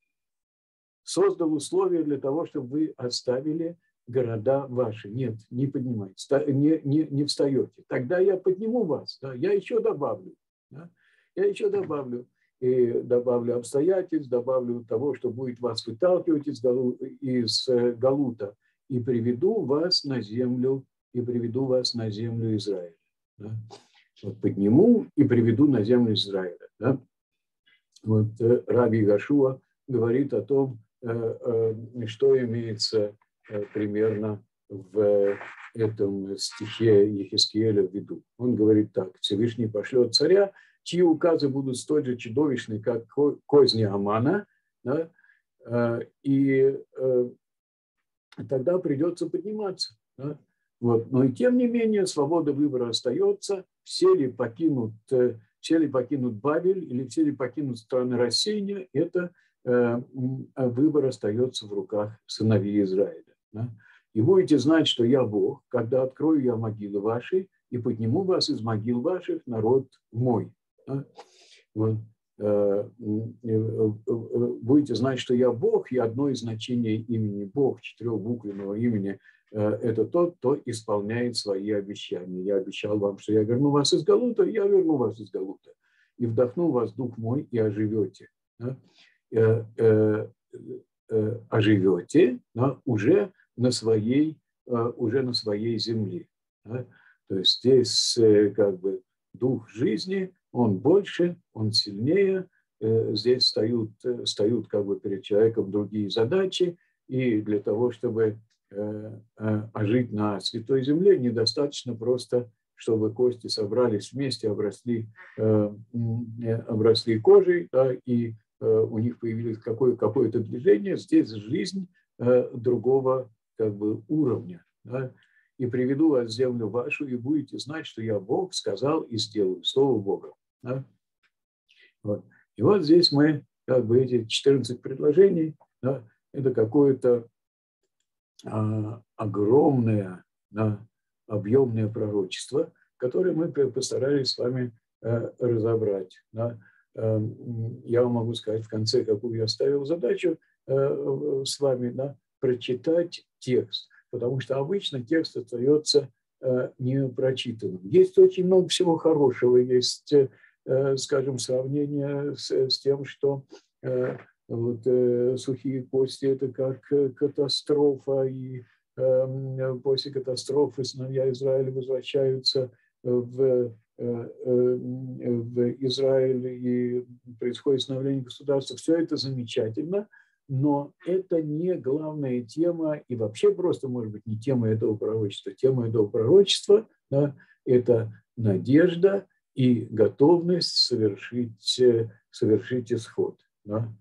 Создал условия для того, чтобы вы оставили города ваши. Нет, не поднимайте, не, не, не встаете. Тогда я подниму вас. Да. Я еще добавлю. Да. Я еще добавлю. И добавлю обстоятельств, добавлю того, что будет вас выталкивать из, Галу, из Галута, и приведу вас на землю, и приведу вас на землю Израиля. Да. Вот подниму и приведу на землю Израиля. Да. Вот Раби Гашуа говорит о том, что имеется примерно в этом стихе Ехескиэля в виду. Он говорит так: Всевышний пошлет царя, чьи указы будут столь же чудовищны, как козни Амана, да, и тогда придется подниматься. Да. Вот. Но и тем не менее свобода выбора остается. Все ли покинут, все ли покинут Бавель или все ли покинут страны рассеяния, это выбор остается в руках сыновей Израиля. Да. И будете знать, что я Бог, когда открою я могилы ваши и подниму вас из могил ваших, народ мой. Да. Вот. Будете знать, что я Бог, и одно из значений имени Бог, четырехбуквенного имени, это тот, кто исполняет свои обещания. Я обещал вам, что я верну вас из Галута, я верну вас из Галута. И вдохну в вас дух мой, и оживете. Да? Оживете, да? уже, на своей, уже на своей земле. Да? То есть здесь как бы дух жизни, он больше, он сильнее. Здесь встают, встают как бы перед человеком другие задачи, и для того, чтобы ожить на святой земле, недостаточно просто, чтобы кости собрались вместе, обросли, обросли кожей, да, и у них появилось какое- какое-то движение. Здесь жизнь другого как бы уровня. Да. И приведу вас в землю вашу, и будете знать, что я Бог, сказал и сделаю. Слово Бога. Да. Вот. И вот здесь мы, как бы эти четырнадцать предложений, да, это какое-то а, огромное, да, объемное пророчество, которое мы постарались с вами а, разобрать. Да. А, я вам могу сказать в конце, какую я ставил задачу а, с вами, да, прочитать текст, потому что обычно текст остается а, непрочитанным. Есть очень много всего хорошего, есть, скажем, сравнение с, с тем, что э, вот, э, сухие кости – это как катастрофа, и э, после катастрофы сыновья Израиля возвращаются в, э, в Израиль, и происходит становление государства. Все это замечательно, но это не главная тема, и вообще просто, может быть, не тема этого пророчества. Тема этого пророчества, да, – это надежда и готовность совершить, совершить исход. Да?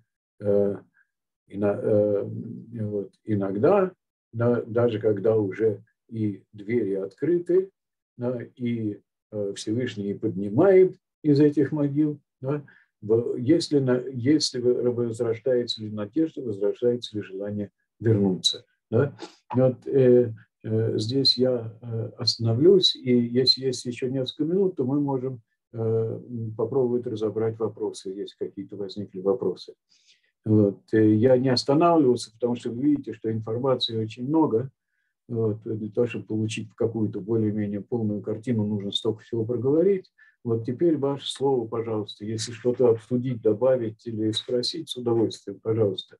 Иногда, да, даже когда уже и двери открыты, да, и Всевышний поднимает из этих могил, да, если, если возрождается ли надежда, возрождается ли желание вернуться. Да? Вот, э, здесь я остановлюсь, и если есть еще несколько минут, то мы можем попробовать разобрать вопросы, если какие-то возникли вопросы. Вот. Я не останавливался, потому что вы видите, что информации очень много. Вот. Для того, чтобы получить какую-то более-менее полную картину, нужно столько всего проговорить. Вот теперь ваше слово, пожалуйста. Если что-то обсудить, добавить или спросить, с удовольствием, пожалуйста.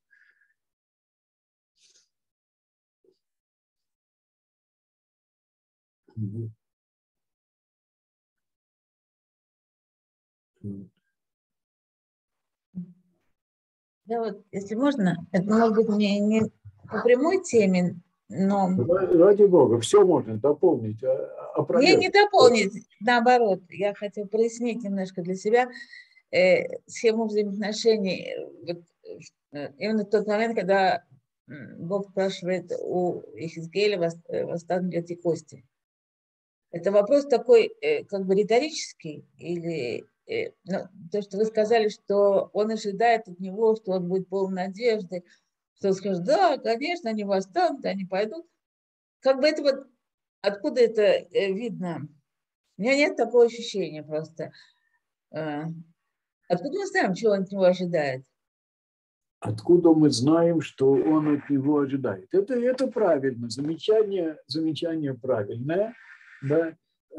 Да, вот, если можно, это может быть не, не по прямой теме, но... Ради Бога, все можно дополнить, Не, не опровергнуть. дополнить, наоборот. Я хотела прояснить немножко для себя э, схему взаимоотношений. Вот, э, именно в тот момент, когда Бог спрашивает у Ихискеля, восстанут ли эти кости. Это вопрос такой, э, как бы риторический, или э, ну, то, что вы сказали, что он ожидает от него, что он будет полон надежды, что он скажет, да, конечно, они восстанут, они пойдут. Как бы это вот, откуда это э, видно? У меня нет такого ощущения просто. Э, откуда мы знаем, чего он от него ожидает? Откуда мы знаем, что он от него ожидает? Это, это правильно, замечание, замечание правильное. Да?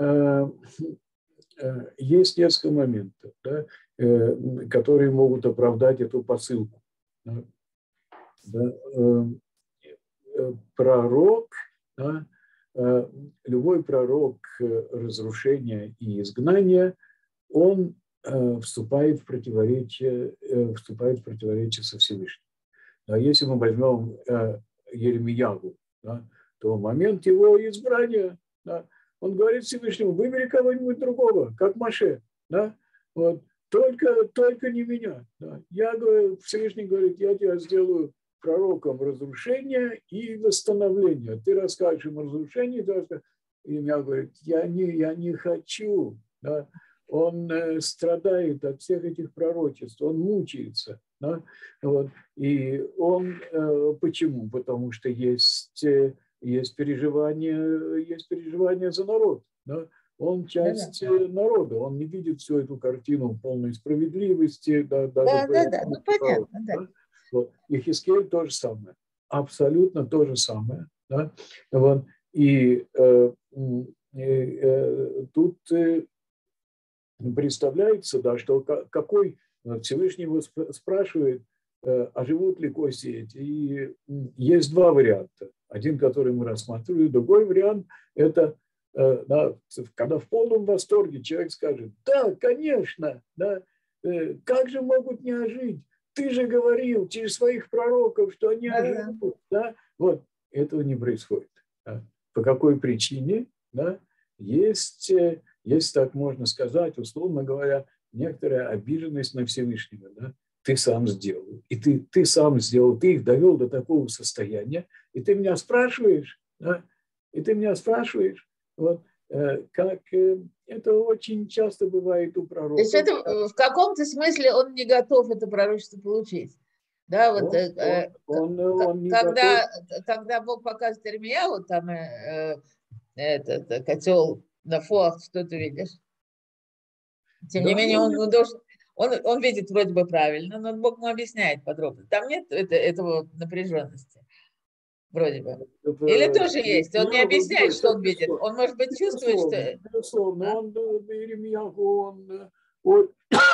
Есть несколько моментов, да, которые могут оправдать эту посылку. Да? Пророк, да, любой пророк разрушения и изгнания, он вступает в противоречие, вступает в противоречие со Всевышним. А если мы возьмем Еремиягу, да, то в момент его избрания, да, он говорит Всевышнему: выбери кого-нибудь другого, как Моше, да, вот, только, только не меня. Да. Я говорю, Всевышний говорит: я тебя сделаю пророком разрушения и восстановления. Ты расскажешь им о разрушении, и я говорит: я не, я не хочу. Да. Он э, страдает от всех этих пророчеств, он мучается. Да? Вот. И он, э, почему? Потому что есть, э, есть, переживание, есть переживание за народ. Да? Он часть Да-да. народа, он не видит всю эту картину полной справедливости. Да, да, да, да, ну понятно, да. Да? Вот. И Хискель то же самое, абсолютно то же самое. Да? Вот. И э, э, э, тут... Э, представляется, да, что какой Всевышний его спрашивает, а живут ли кости эти. И есть два варианта. Один, который мы рассматриваем, другой вариант – это да, когда в полном восторге человек скажет: да, конечно, да, как же могут не ожить? Ты же говорил через своих пророков, что они оживут. Да? Вот, этого не происходит. Да? По какой причине? Да? Есть... Если так можно сказать, условно говоря, некоторая обиженность на Всевышнего. Да? Ты сам сделал. И ты, ты сам сделал, ты их довел до такого состояния, и ты меня спрашиваешь, да? И ты меня спрашиваешь, вот, э, как э, это очень часто бывает у пророков. То есть это в каком-то смысле он не готов это пророчество получить. Да, вот, он, э, он, он, он когда, когда Бог показывает Ирмияу, там э, этот котел на фуах, что ты видишь. Тем да, не менее, он, он должен, он, он видит вроде бы правильно, но Бог ему объясняет подробно. Там нет это, этого напряженности, вроде бы. Это, или тоже есть. Он не объясняет, что он видит. Он, может быть, чувствует, что... Безусловно, а? он, Иеремияху, он, он,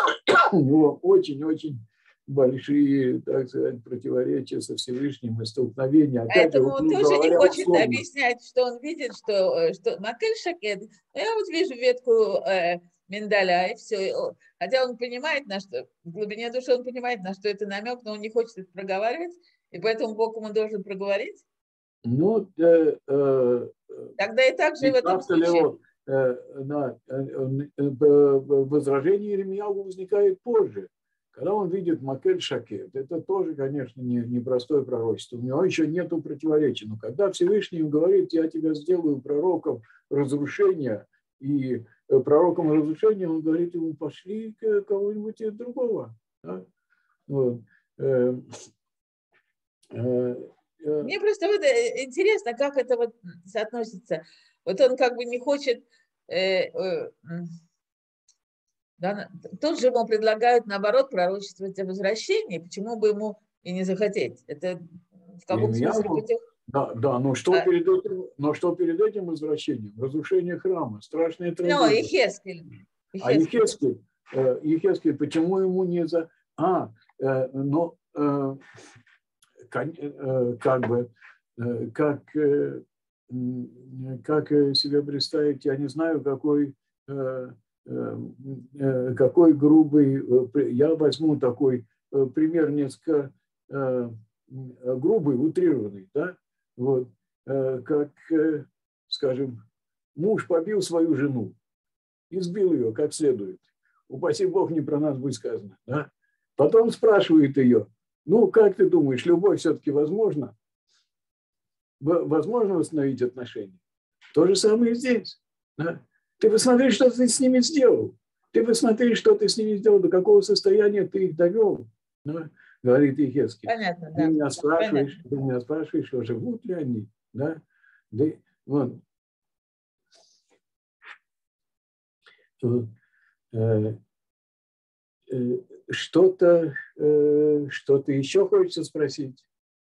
у него очень-очень большие, так сказать, противоречия со Всевышним и столкновения. Опять Поэтому же, он тоже говоря, не хочет условно. объяснять, что он видит, что, что Макель Шакед. Я вот вижу ветку э, миндаля, и все. Хотя он понимает, на что, в глубине души он понимает, на что это намек, но он не хочет это проговаривать, и поэтому Бог ему должен проговорить. Ну, э, э, тогда и так же и в этом случае. Э, да, возражение Иеремияху возникает позже. Когда он видит Макель Шакед, это тоже, конечно, не, не простое пророчество. У него еще нету противоречий. Но когда Всевышний говорит: я тебя сделаю пророком разрушения, и пророком разрушения, он говорит ему: пошли кого-нибудь другого. Да? Вот. Мне просто вот интересно, как это вот соотносится. Вот он как бы не хочет... Э, э, да, тут же ему предлагают, наоборот, пророчествовать о возвращении. Почему бы ему и не захотеть? Это в каком смысле путем? Да, да, но что, а... перед этим, но что перед этим возвращением? Разрушение храма, страшные трагедии. Ну, и Хескель. А Ехескель, Ехескель, почему ему не за... А, но как бы, как, как себе представить, я не знаю, какой, какой грубый, я возьму такой пример несколько грубый, утрированный, да, вот, как, скажем, муж побил свою жену, избил ее как следует. Упаси Бог, не про нас будет сказано. Да? Потом спрашивает ее, ну, как ты думаешь, любовь все-таки возможна? Возможно восстановить отношения? То же самое и здесь. Да? Ты посмотри, что ты с ними сделал. Ты посмотри, что ты с ними сделал, до какого состояния ты их довел. Да? Говорит Ехескель. Понятно, ты да. меня спрашиваешь, Понятно. ты меня спрашиваешь, что живут ли они. Да? Да, вот. Что-то, что-то еще хочется спросить?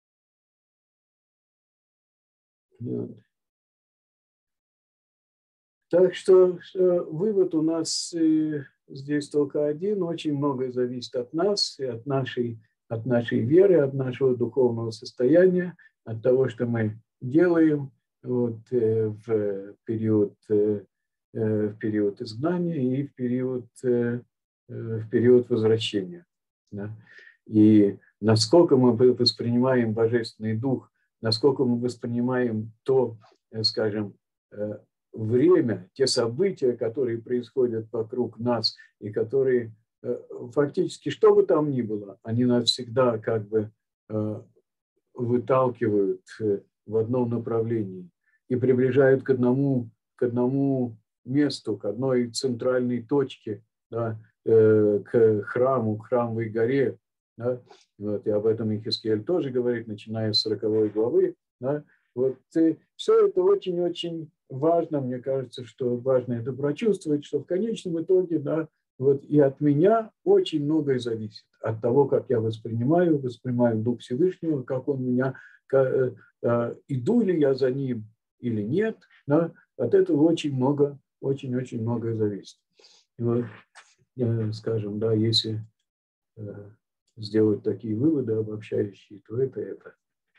Вот. Так что вывод у нас здесь только один. Очень многое зависит от нас и от нашей, от нашей веры, от нашего духовного состояния, от того, что мы делаем вот, в период, в период изгнания и в период, в период возвращения. Да? И насколько мы воспринимаем Божественный Дух, насколько мы воспринимаем то, скажем, время, те события, которые происходят вокруг нас и которые фактически, что бы там ни было, они нас всегда как бы выталкивают в одном направлении и приближают к одному, к одному месту, к одной центральной точке, да, к храму, к храмовой горе. Да. Вот, и об этом Ехескель тоже говорит, начиная с сороковой главы. Да. Вот, и все это очень-очень важно, мне кажется, что важно это прочувствовать, что в конечном итоге, да, вот и от меня очень многое зависит. От того, как я воспринимаю, воспринимаю Дух Всевышнего, как он меня, как, э, иду ли я за ним или нет, да, от этого очень много, очень-очень многое зависит. И вот, э, скажем, да, если э, сделать такие выводы обобщающие, то это это.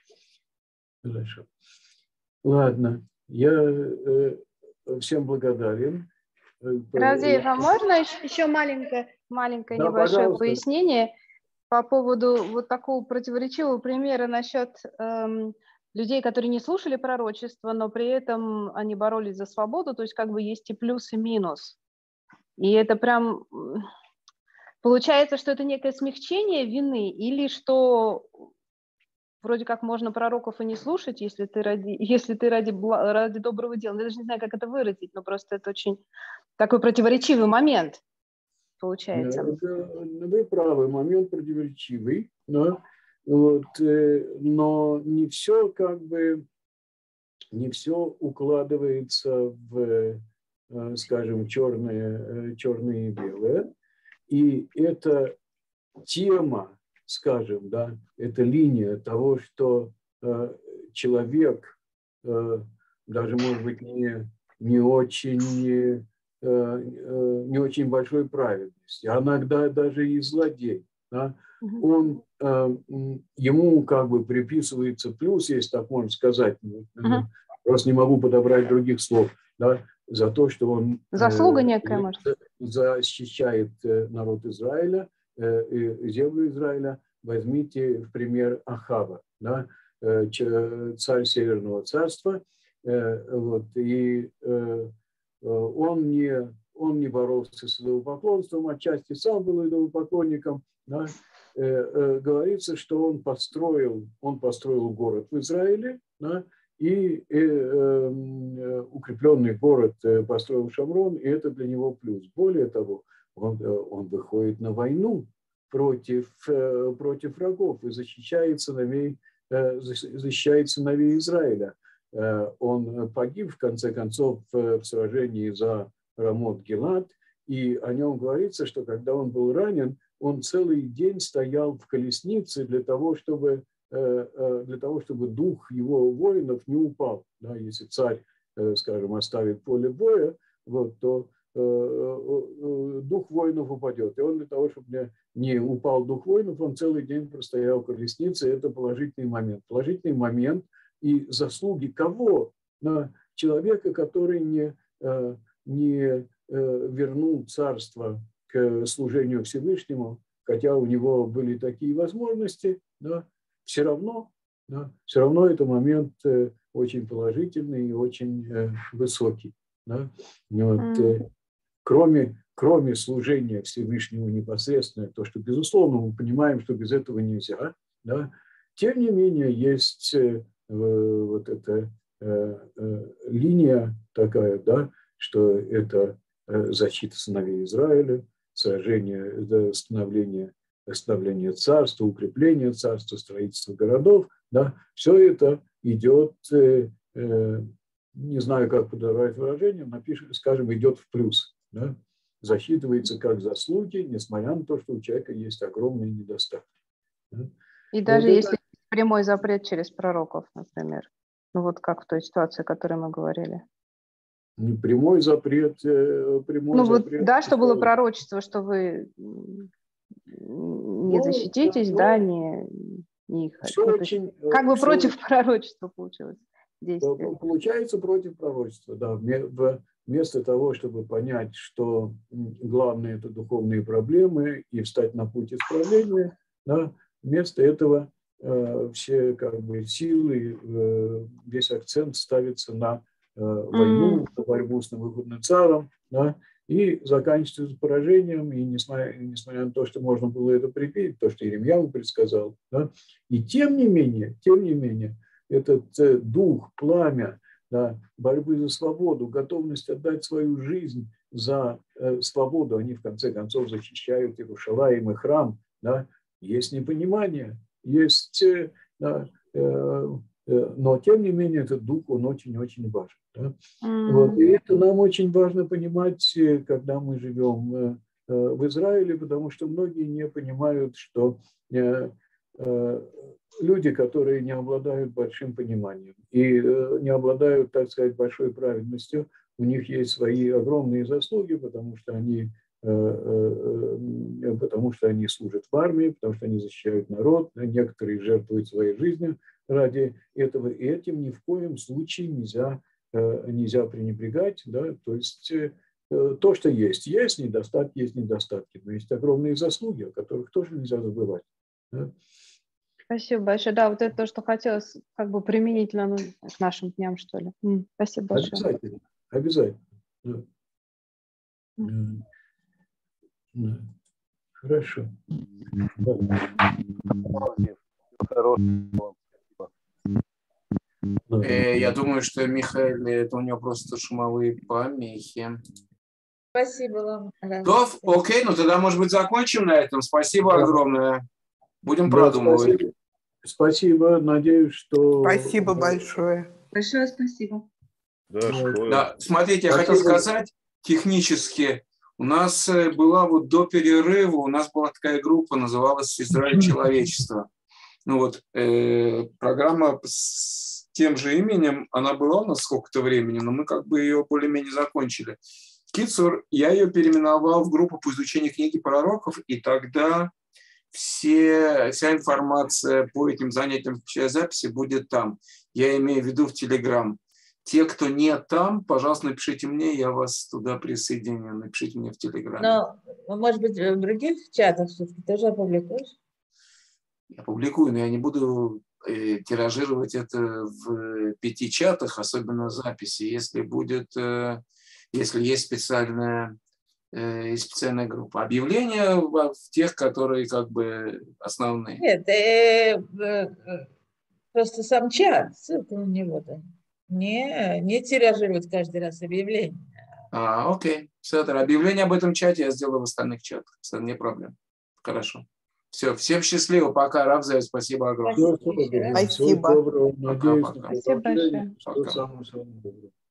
Хорошо. Ладно, я э, всем благодарен. Разеев, а можно еще маленькое, маленькое Да, небольшое пожалуйста. пояснение по поводу вот такого противоречивого примера насчет эм, людей, которые не слушали пророчества, но при этом они боролись за свободу, то есть как бы есть и плюс, и минус. И это прям получается, что это некое смягчение вины или что вроде как можно пророков и не слушать, если ты ради, если ты ради, ради доброго дела. Я даже не знаю, как это выразить, но просто это очень такой противоречивый момент получается. Вы правы, момент противоречивый, но, вот, но не все как бы, не все укладывается в, скажем, черное, черное и белое. И эта тема, скажем, да, эта линия того, что э, человек, э, даже, может быть, не, не очень, э, э, не очень большой праведности, а иногда даже и злодей, да, он, э, ему как бы приписывается плюс, если так можно сказать, uh-huh. просто не могу подобрать других слов, да, за то, что он заслуга некая, э, может. защищает народ Израиля, землю Израиля. Возьмите в пример Ахава, да, царь Северного царства, вот, и он не, он не боролся с идолопоклонством, отчасти сам был идолопоклонником, да. Говорится, что он построил, он построил город в Израиле, да, и э, укрепленный город построил Шамрон, и это для него плюс. Более того, он, он выходит на войну против, против врагов и защищает сыновей, защищает сыновей Израиля. Он погиб, в конце концов, в сражении за Рамот-Гилад, и о нем говорится, что когда он был ранен, он целый день стоял в колеснице для того, чтобы для того, чтобы дух его воинов не упал. Да, если царь, скажем, оставит поле боя, вот, то дух воинов упадет. И он для того, чтобы не упал дух воинов, он целый день простоял в колеснице. Это положительный момент. Положительный момент и заслуги кого? На человека, который не, не вернул царство к служению Всевышнему, хотя у него были такие возможности, да, все равно, да, все равно это момент очень положительный и очень высокий. Да. Вот, mm. кроме, кроме служения Всевышнему непосредственно, то, что, безусловно, мы понимаем, что без этого нельзя, да, тем не менее, есть вот эта линия такая, да, что это защита сыновей Израиля, сражение, становление, становление царства, укрепление царства, строительство городов, да, все это идет, э, э, не знаю, как подобрать выражение, напишем, скажем, идет в плюс, да, засчитывается как заслуги, несмотря на то, что у человека есть огромные недостатки. Да. И даже вот если это... прямой запрет через пророков, например, ну вот как в той ситуации, о которой мы говорили. Прямой запрет, прямой ну запрет. Вот, да, что было пророчество, что вы не защититесь, ну, да, не, не их. Ну, очень, как бы против пророчества получилось действие. Получается против пророчества, да. Вместо того, чтобы понять, что главное – это духовные проблемы и встать на путь исправления, да, вместо этого э, все как бы силы, э, весь акцент ставится на войну, mm. борьбу с новогодным царом, да, и заканчивается поражением, и несмотря, несмотря на то, что можно было это предвидеть, то, что Иеремьяу предсказал, да, и тем не менее, тем не менее, этот э, дух, пламя, да, борьбы за свободу, готовность отдать свою жизнь за э, свободу, они в конце концов защищают Иерушалаим и храм, да, есть непонимание, есть, э, да, э, но, тем не менее, этот дух, он очень-очень важен. Да? Mm. Вот. И это нам очень важно понимать, когда мы живем в Израиле, потому что многие не понимают, что люди, которые не обладают большим пониманием и не обладают, так сказать, большой праведностью, у них есть свои огромные заслуги, потому что они, потому что они служат в армии, потому что они защищают народ, некоторые жертвуют своей жизнью ради этого, и этим ни в коем случае нельзя, нельзя пренебрегать, да, то есть то, что есть, есть недостатки, есть недостатки, но есть огромные заслуги, о которых тоже нельзя забывать. Да. Спасибо большое. Да, вот это то, что хотелось как бы применительно ну, к нашим дням, что ли. М, спасибо большое. Обязательно, обязательно. Да. Mm. Да. Хорошо. Э, я думаю, что Михаил, это у него просто шумовые помехи. Спасибо вам. То, окей, ну тогда, может быть, закончим на этом. Спасибо да. огромное. Будем да, продумывать. Спасибо. спасибо, надеюсь, что... Спасибо большое. Большое спасибо. Да, да. Смотрите, я спасибо. хотел сказать, технически, у нас была вот до перерыва, у нас была такая группа, называлась «Израиль человечества». Ну вот, э, программа с тем же именем, она была у нас сколько-то времени, но мы как бы ее более-менее закончили. Кицур, я ее переименовал в группу по изучению книги пророков, и тогда все, вся информация по этим занятиям в записи будет там. Я имею в виду в Телеграм. Те, кто не там, пожалуйста, напишите мне, я вас туда присоединю. Напишите мне в Телеграме. Но, может быть, в других чатах все-таки тоже опубликуешь? Я публикую, но я не буду э, тиражировать это в пяти чатах, особенно записи, если будет, э, если есть специальная, э, специальная группа. Объявления в тех, которые как бы основные. Нет, э, э, просто сам чат, ссылка на него там. Не, не тиражировать каждый раз объявление. А, окей. Все, объявление об этом чате я сделаю в остальных чатах. Это не проблема. Хорошо. Все, всем счастливо. Пока, Равза, спасибо огромное. Спасибо. Спасибо. Доброго. Надеюсь, пока, пока. Спасибо большое. Всего самого, самого доброго.